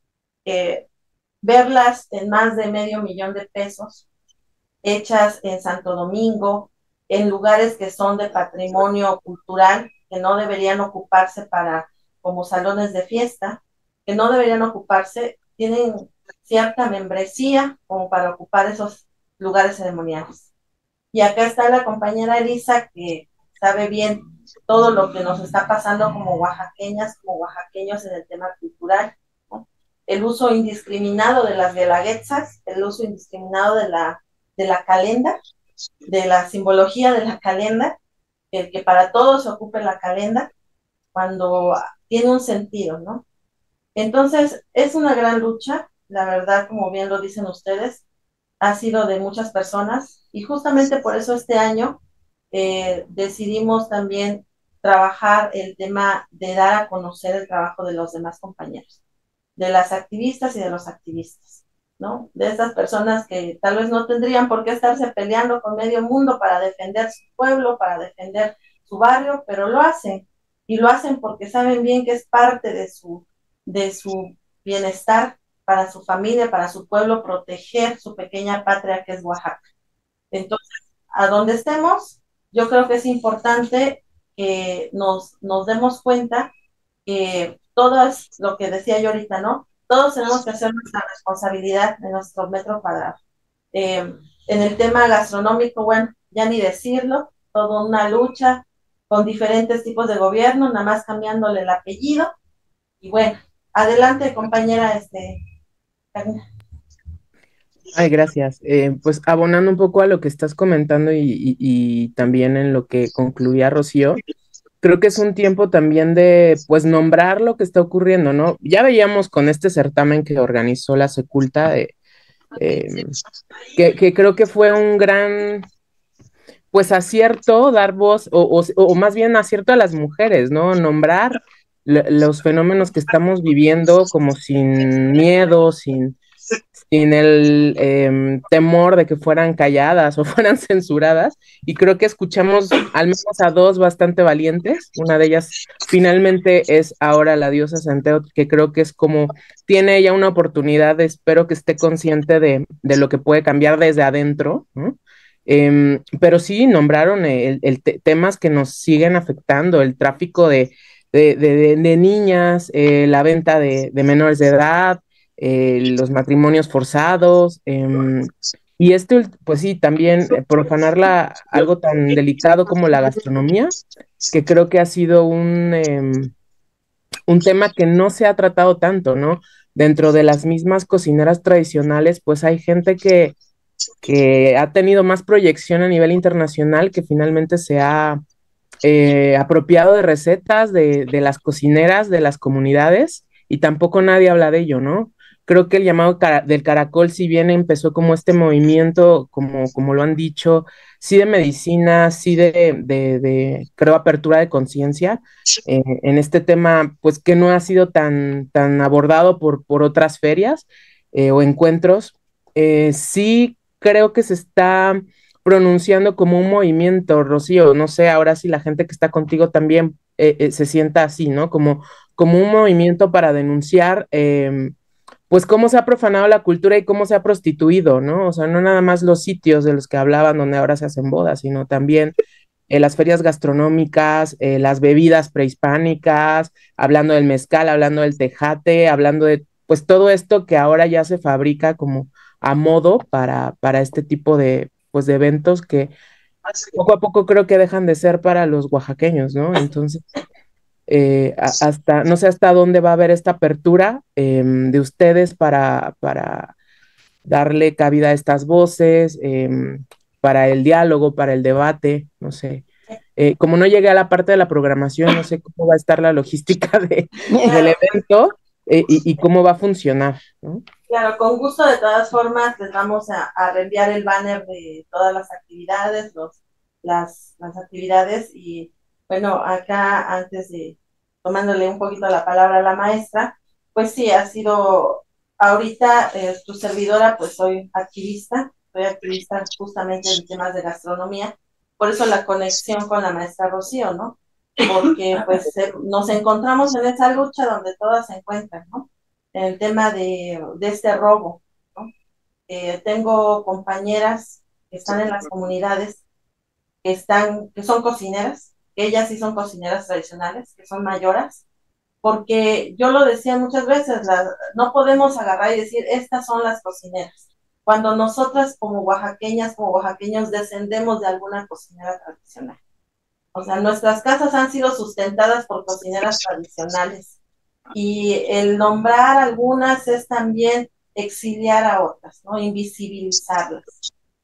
eh, verlas en más de medio millón de pesos, hechas en Santo Domingo, en lugares que son de patrimonio cultural, que no deberían ocuparse para, como salones de fiesta, que no deberían ocuparse, tienen cierta membresía como para ocupar esos lugares ceremoniales. Y acá está la compañera Elisa, que sabe bien todo lo que nos está pasando como oaxaqueñas, como oaxaqueños en el tema cultural, ¿no? El uso indiscriminado de las guelaguetzas, el uso indiscriminado de la, de la calenda, de la simbología de la calenda, el que para todos se ocupe la calenda, cuando tiene un sentido, ¿no? Entonces, es una gran lucha, la verdad, como bien lo dicen ustedes, ha sido de muchas personas y justamente por eso este año eh, decidimos también trabajar el tema de dar a conocer el trabajo de los demás compañeros, de las activistas y de los activistas, ¿no? De estas personas que tal vez no tendrían por qué estarse peleando con medio mundo para defender su pueblo, para defender su barrio, pero lo hacen y lo hacen porque saben bien que es parte de su, de su bienestar para su familia, para su pueblo, proteger su pequeña patria que es Oaxaca. Entonces, a donde estemos, yo creo que es importante que nos, nos demos cuenta que todas, lo que decía yo ahorita, ¿no? Todos tenemos que hacer nuestra responsabilidad de nuestro metro cuadrado. Eh, en el tema gastronómico, bueno, ya ni decirlo, toda una lucha con diferentes tipos de gobierno, nada más cambiándole el apellido. Y bueno, adelante, compañera, este, Ay, gracias. Eh, pues abonando un poco a lo que estás comentando y, y, y también en lo que concluía Rocío, creo que es un tiempo también de, pues, nombrar lo que está ocurriendo, ¿no? Ya veíamos con este certamen que organizó la Seculta, eh, eh, que, que creo que fue un gran, pues, acierto dar voz, o, o, o más bien acierto a las mujeres, ¿no? Nombrar los fenómenos que estamos viviendo como sin miedo, sin sin el eh, temor de que fueran calladas o fueran censuradas, y creo que escuchamos al menos a dos bastante valientes. Una de ellas finalmente es ahora la diosa Santeot, que creo que es como, tiene ella una oportunidad, espero que esté consciente de, de lo que puede cambiar desde adentro, ¿no? Eh, pero sí nombraron el, el te temas que nos siguen afectando, el tráfico de, de, de, de niñas, eh, la venta de, de menores de edad, eh, los matrimonios forzados, eh, y esto, pues sí, también eh, profanar la, algo tan delicado como la gastronomía, que creo que ha sido un, eh, un tema que no se ha tratado tanto, ¿no? Dentro de las mismas cocineras tradicionales, pues hay gente que, que ha tenido más proyección a nivel internacional, que finalmente se ha eh, apropiado de recetas de, de las cocineras, de las comunidades, y tampoco nadie habla de ello, ¿no? Creo que el llamado cara del caracol, si bien empezó como este movimiento, como, como lo han dicho, sí de medicina, sí de, de, de creo, apertura de conciencia, eh, en este tema, pues que no ha sido tan, tan abordado por, por otras ferias eh, o encuentros, eh, sí creo que se está pronunciando como un movimiento, Rocío, no sé, ahora sí la gente que está contigo también eh, eh, se sienta así, ¿no? Como, como un movimiento para denunciar, eh, pues cómo se ha profanado la cultura y cómo se ha prostituido, ¿no? O sea, no nada más los sitios de los que hablaban donde ahora se hacen bodas, sino también eh, las ferias gastronómicas, eh, las bebidas prehispánicas, hablando del mezcal, hablando del tejate, hablando de pues todo esto que ahora ya se fabrica como a modo para, para este tipo de, pues, de eventos que poco a poco creo que dejan de ser para los oaxaqueños, ¿no? Entonces, eh, a- hasta, no sé hasta dónde va a haber esta apertura em, de ustedes para, para darle cabida a estas voces, em, para el diálogo, para el debate, no sé. Eh, como no llegué a la parte de la programación, no sé cómo va a estar la logística de, del Claro, evento eh, y, y cómo va a funcionar, ¿no? claro, con gusto de todas formas les vamos a, a reenviar el banner de todas las actividades, los, las, las actividades y bueno, acá antes de tomándole un poquito la palabra a la maestra, pues sí, ha sido ahorita eh, tu servidora, pues soy activista, soy activista justamente en temas de gastronomía, por eso la conexión con la maestra Rocío, ¿no? Porque pues eh, nos encontramos en esa lucha donde todas se encuentran, ¿no? En el tema de, de este robo, ¿no? Eh, tengo compañeras que están en las comunidades, que están, que son cocineras, que ellas sí son cocineras tradicionales, que son mayoras, porque yo lo decía muchas veces, la, no podemos agarrar y decir, estas son las cocineras, cuando nosotras como oaxaqueñas, como oaxaqueños, descendemos de alguna cocinera tradicional. O sea, nuestras casas han sido sustentadas por cocineras tradicionales y el nombrar algunas es también exiliar a otras, ¿no? Invisibilizarlas.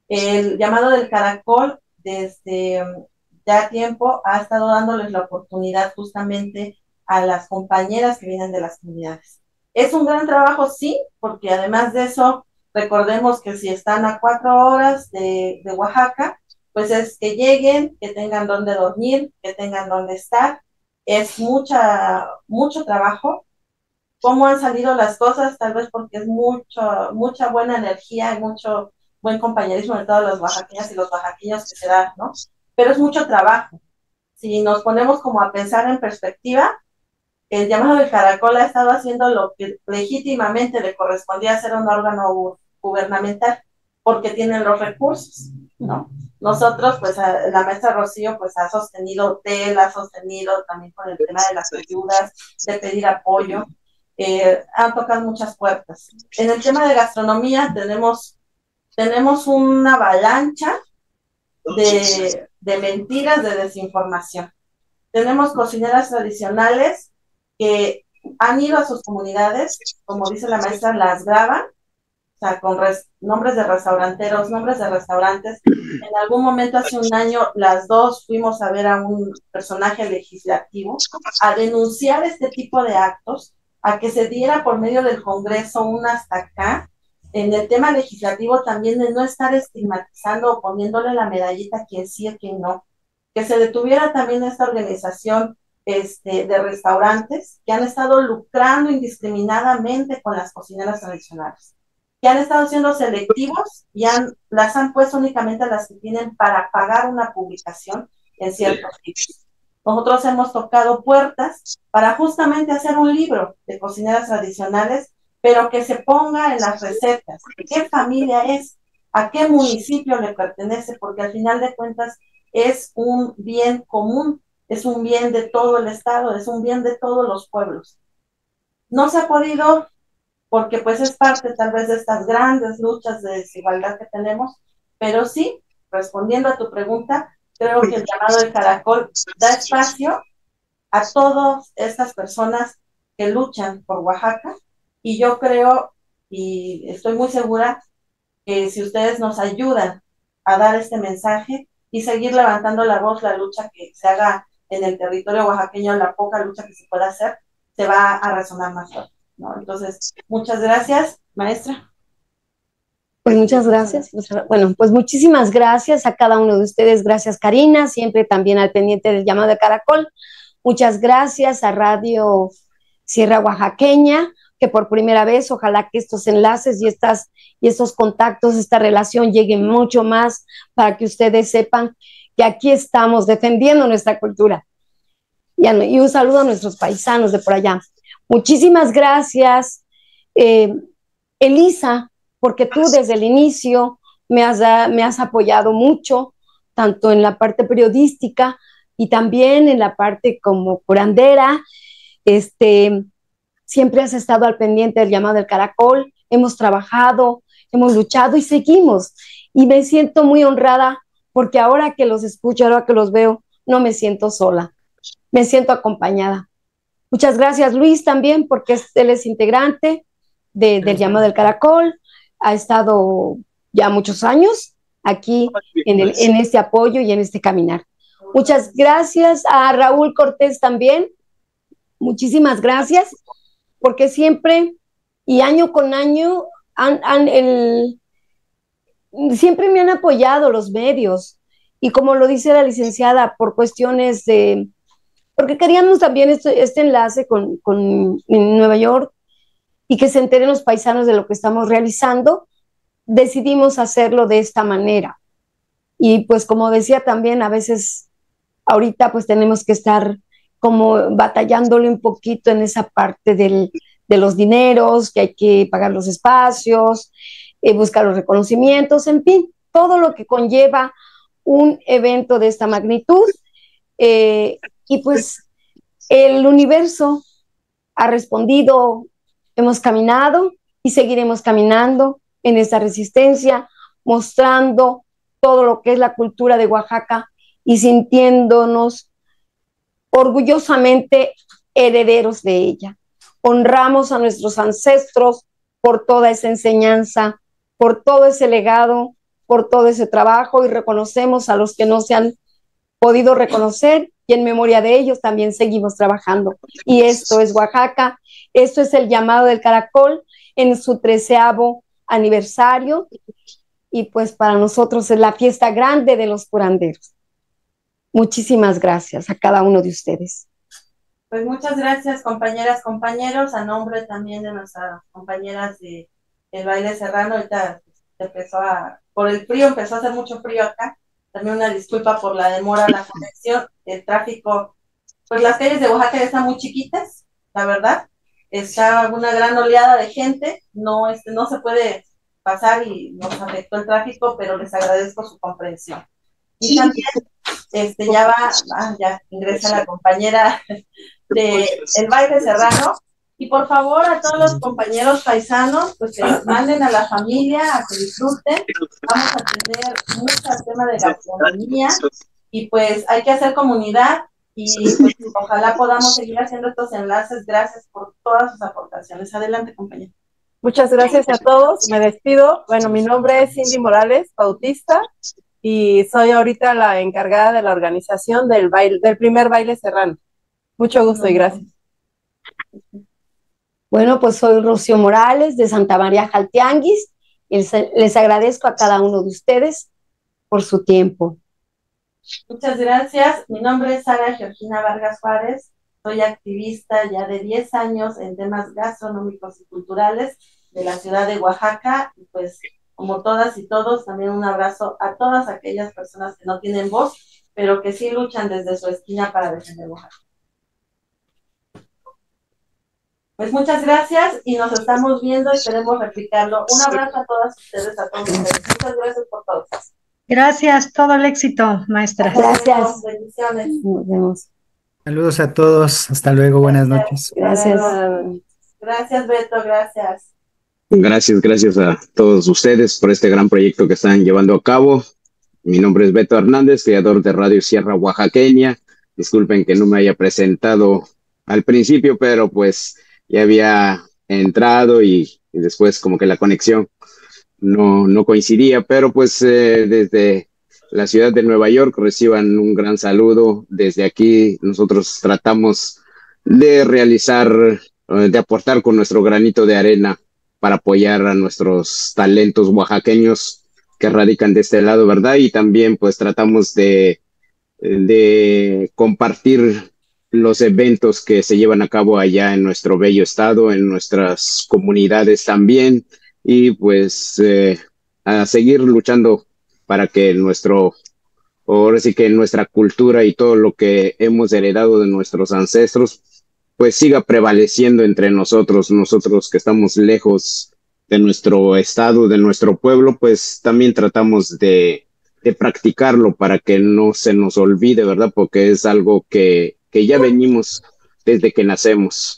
El llamado del caracol desde um, ya tiempo ha estado dándoles la oportunidad justamente a las compañeras que vienen de las comunidades. Es un gran trabajo, sí, porque además de eso, recordemos que si están a cuatro horas de, de Oaxaca, pues es que lleguen, que tengan donde dormir, que tengan donde estar. Es mucha, mucho trabajo. ¿Cómo han salido las cosas? Tal vez porque es mucho, mucha buena energía y mucho buen compañerismo de todas las oaxaqueñas y los oaxaqueños que se da, ¿no? Pero es mucho trabajo. Si nos ponemos como a pensar en perspectiva, el llamado del caracol ha estado haciendo lo que legítimamente le correspondía hacer a un órgano gubernamental, porque tienen los recursos, ¿no? Nosotros, pues, a, la maestra Rocío, pues, ha sostenido TEL, ha sostenido también con el tema de las ayudas, de pedir apoyo, eh, han tocado muchas puertas. En el tema de gastronomía tenemos, tenemos una avalancha de, de mentiras, de desinformación. Tenemos cocineras tradicionales que han ido a sus comunidades, como dice la maestra, las graban, o sea, con res, nombres de restauranteros, nombres de restaurantes. En algún momento, hace un año, las dos fuimos a ver a un personaje legislativo a denunciar este tipo de actos, a que se diera por medio del Congreso un hasta acá, en el tema legislativo también de no estar estigmatizando o poniéndole la medallita a quien sí y a quien no, que se detuviera también esta organización este, de restaurantes que han estado lucrando indiscriminadamente con las cocineras tradicionales, que han estado siendo selectivos y han, las han puesto únicamente a las que tienen para pagar una publicación en ciertos sitios. Nosotros hemos tocado puertas para justamente hacer un libro de cocineras tradicionales, pero que se ponga en las recetas, qué familia es, a qué municipio le pertenece, porque al final de cuentas es un bien común, es un bien de todo el estado, es un bien de todos los pueblos. No se ha podido porque pues es parte tal vez de estas grandes luchas de desigualdad que tenemos, pero sí, respondiendo a tu pregunta, creo que el llamado del caracol da espacio a todas estas personas que luchan por Oaxaca y yo creo y estoy muy segura que si ustedes nos ayudan a dar este mensaje y seguir levantando la voz, la lucha que se haga en el territorio oaxaqueño, la poca lucha que se pueda hacer, se va a resonar más fuerte, ¿no? Entonces, muchas gracias, maestra. Pues muchas gracias. Bueno, pues muchísimas gracias a cada uno de ustedes. Gracias, Karina, siempre también al pendiente del llamado de Caracol. Muchas gracias a Radio Sierra Oaxaqueña, que por primera vez, ojalá que estos enlaces y, estas, y estos contactos, esta relación lleguen mucho más para que ustedes sepan que aquí estamos defendiendo nuestra cultura. Y, y un saludo a nuestros paisanos de por allá. Muchísimas gracias, eh, Elisa, porque tú desde el inicio me has, me has apoyado mucho, tanto en la parte periodística y también en la parte como curandera. Este, siempre has estado al pendiente del llamado del caracol, hemos trabajado, hemos luchado y seguimos. Y me siento muy honrada porque ahora que los escucho, ahora que los veo, no me siento sola, me siento acompañada. Muchas gracias, Luis, también, porque él es integrante de, del llamado del caracol, ha estado ya muchos años aquí en, el, en este apoyo y en este caminar. Muchas gracias a Raúl Cortés también, muchísimas gracias, porque siempre y año con año han, han el, siempre me han apoyado los medios, y como lo dice la licenciada, por cuestiones de, porque queríamos también este, este enlace con, con en Nueva York, y que se enteren los paisanos de lo que estamos realizando, decidimos hacerlo de esta manera. Y pues como decía también, a veces ahorita pues tenemos que estar como batallándole un poquito en esa parte del, de los dineros, que hay que pagar los espacios, eh, buscar los reconocimientos, en fin, todo lo que conlleva un evento de esta magnitud. Eh, y pues el universo ha respondido, hemos caminado y seguiremos caminando en esta resistencia, mostrando todo lo que es la cultura de Oaxaca y sintiéndonos orgullosamente herederos de ella. Honramos a nuestros ancestros por toda esa enseñanza, por todo ese legado, por todo ese trabajo, y reconocemos a los que no se han podido reconocer, y en memoria de ellos también seguimos trabajando. Y esto es Oaxaca, esto es el llamado del caracol en su treceavo aniversario, y pues para nosotros es la fiesta grande de los curanderos. Muchísimas gracias a cada uno de ustedes. Pues muchas gracias, compañeras, compañeros, a nombre también de nuestras compañeras de el baile serrano. Ahorita empezó a, por el frío, empezó a hacer mucho frío acá. También una disculpa por la demora, la conexión, el tráfico. Pues las calles de Oaxaca ya están muy chiquitas, la verdad. Está una gran oleada de gente, no, este, no se puede pasar y nos afectó el tráfico, pero les agradezco su comprensión. Y también este, ya va, ah, ya ingresa la compañera de el baile serrano. Y por favor a todos los compañeros paisanos, pues que nos manden a la familia a que disfruten. Vamos a tener mucho tema de gastronomía y pues hay que hacer comunidad y pues, ojalá podamos seguir haciendo estos enlaces. Gracias por todas sus aportaciones. Adelante, compañera. Muchas gracias a todos. Me despido. Bueno, mi nombre es Cindy Morales, Bautista, y soy ahorita la encargada de la organización del baile, del primer baile serrano. Mucho gusto y gracias. Bueno, pues soy Rocío Morales de Santa María Jaltianguis y les, les agradezco a cada uno de ustedes por su tiempo. Muchas gracias. Mi nombre es Sara Georgina Vargas Juárez. Soy activista ya de diez años en temas gastronómicos y culturales de la ciudad de Oaxaca. Y pues, como todas y todos, también un abrazo a todas aquellas personas que no tienen voz, pero que sí luchan desde su esquina para defender Oaxaca. Pues muchas gracias y nos estamos viendo y queremos replicarlo. Un abrazo a todas ustedes, a todos ustedes. Muchas gracias por todo. Gracias, todo el éxito, maestra. Gracias. Bendiciones. Nos vemos. Saludos a todos, hasta luego, buenas noches. Gracias. Gracias, Beto, gracias. Gracias, gracias a todos ustedes por este gran proyecto que están llevando a cabo. Mi nombre es Beto Hernández, creador de Radio Sierra Oaxaqueña. Disculpen que no me haya presentado al principio, pero pues ya había entrado y, y después como que la conexión no, no coincidía, pero pues eh, desde la ciudad de Nueva York reciban un gran saludo. Desde aquí nosotros tratamos de realizar, de aportar con nuestro granito de arena para apoyar a nuestros talentos oaxaqueños que radican de este lado, ¿verdad? Y también pues tratamos de, de compartir los eventos que se llevan a cabo allá en nuestro bello estado, en nuestras comunidades también, y pues eh, a seguir luchando para que nuestro, ahora sí que nuestra cultura y todo lo que hemos heredado de nuestros ancestros, pues siga prevaleciendo entre nosotros, nosotros que estamos lejos de nuestro estado, de nuestro pueblo, pues también tratamos de, de practicarlo para que no se nos olvide, ¿verdad? Porque es algo que que ya venimos desde que nacemos.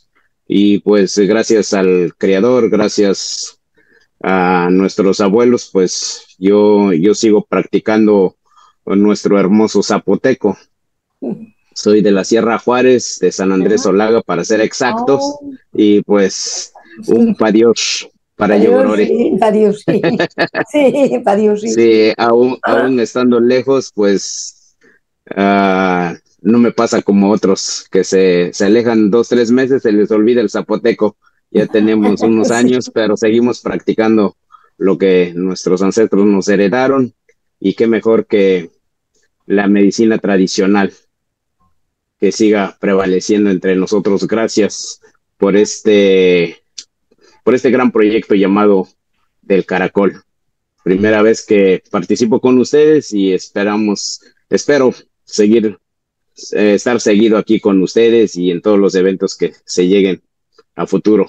Y pues gracias al Creador, gracias a nuestros abuelos, pues yo, yo sigo practicando nuestro hermoso zapoteco. Soy de la Sierra Juárez, de San Andrés Olaga, para ser exactos, oh. Y pues un pa' Dios, para Yogorore. Sí, pa' Dios, sí. Sí, pa' Dios, sí. Sí, aún, aún estando lejos, pues uh, no me pasa como otros que se, se alejan dos, tres meses, se les olvida el zapoteco. Ya tenemos unos años, sí. Pero seguimos practicando lo que nuestros ancestros nos heredaron, y qué mejor que la medicina tradicional que siga prevaleciendo entre nosotros. Gracias por este, por este gran proyecto llamado Del Caracol. Primera vez que participo con ustedes y esperamos, espero seguir, eh, estar seguido aquí con ustedes y en todos los eventos que se lleguen a futuro.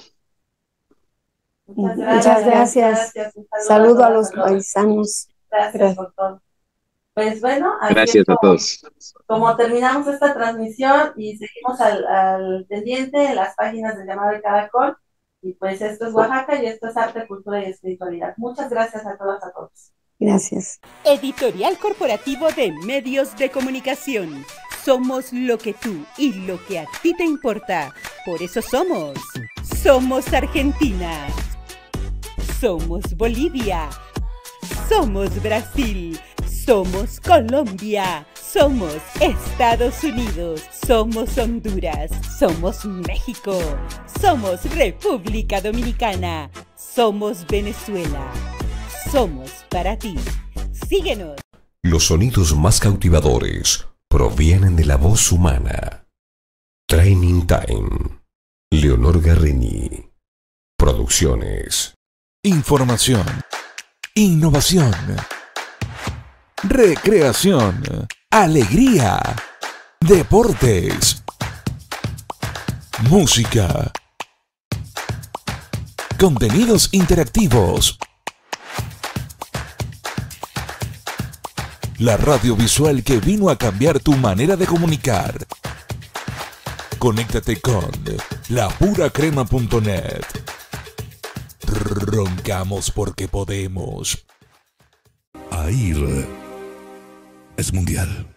Muchas gracias. Muchas gracias. gracias. Saludo a los paisanos. Gracias, gracias por todo. Pues bueno, gracias a todos. Como terminamos esta transmisión y seguimos al, al pendiente en las páginas del Llamado del Caracol, y pues esto es Oaxaca y esto es Arte, Cultura y Espiritualidad. Muchas gracias a todas, a todos. Gracias. Editorial Corporativo de Medios de Comunicación. Somos lo que tú y lo que a ti te importa. Por eso somos. Somos Argentina. Somos Bolivia. Somos Brasil. Somos Colombia, somos Estados Unidos, somos Honduras, somos México, somos República Dominicana, somos Venezuela, somos para ti. Síguenos. Los sonidos más cautivadores provienen de la voz humana. Training Time. Leonor Garrini. Producciones. Información. Innovación. Recreación, alegría, deportes, música, contenidos interactivos. La radio visual que vino a cambiar tu manera de comunicar. Conéctate con la pura crema punto net. Roncamos porque podemos. AIR es mundial.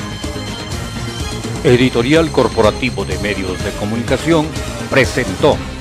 Editorial Corporativo de Medios de Comunicación presentó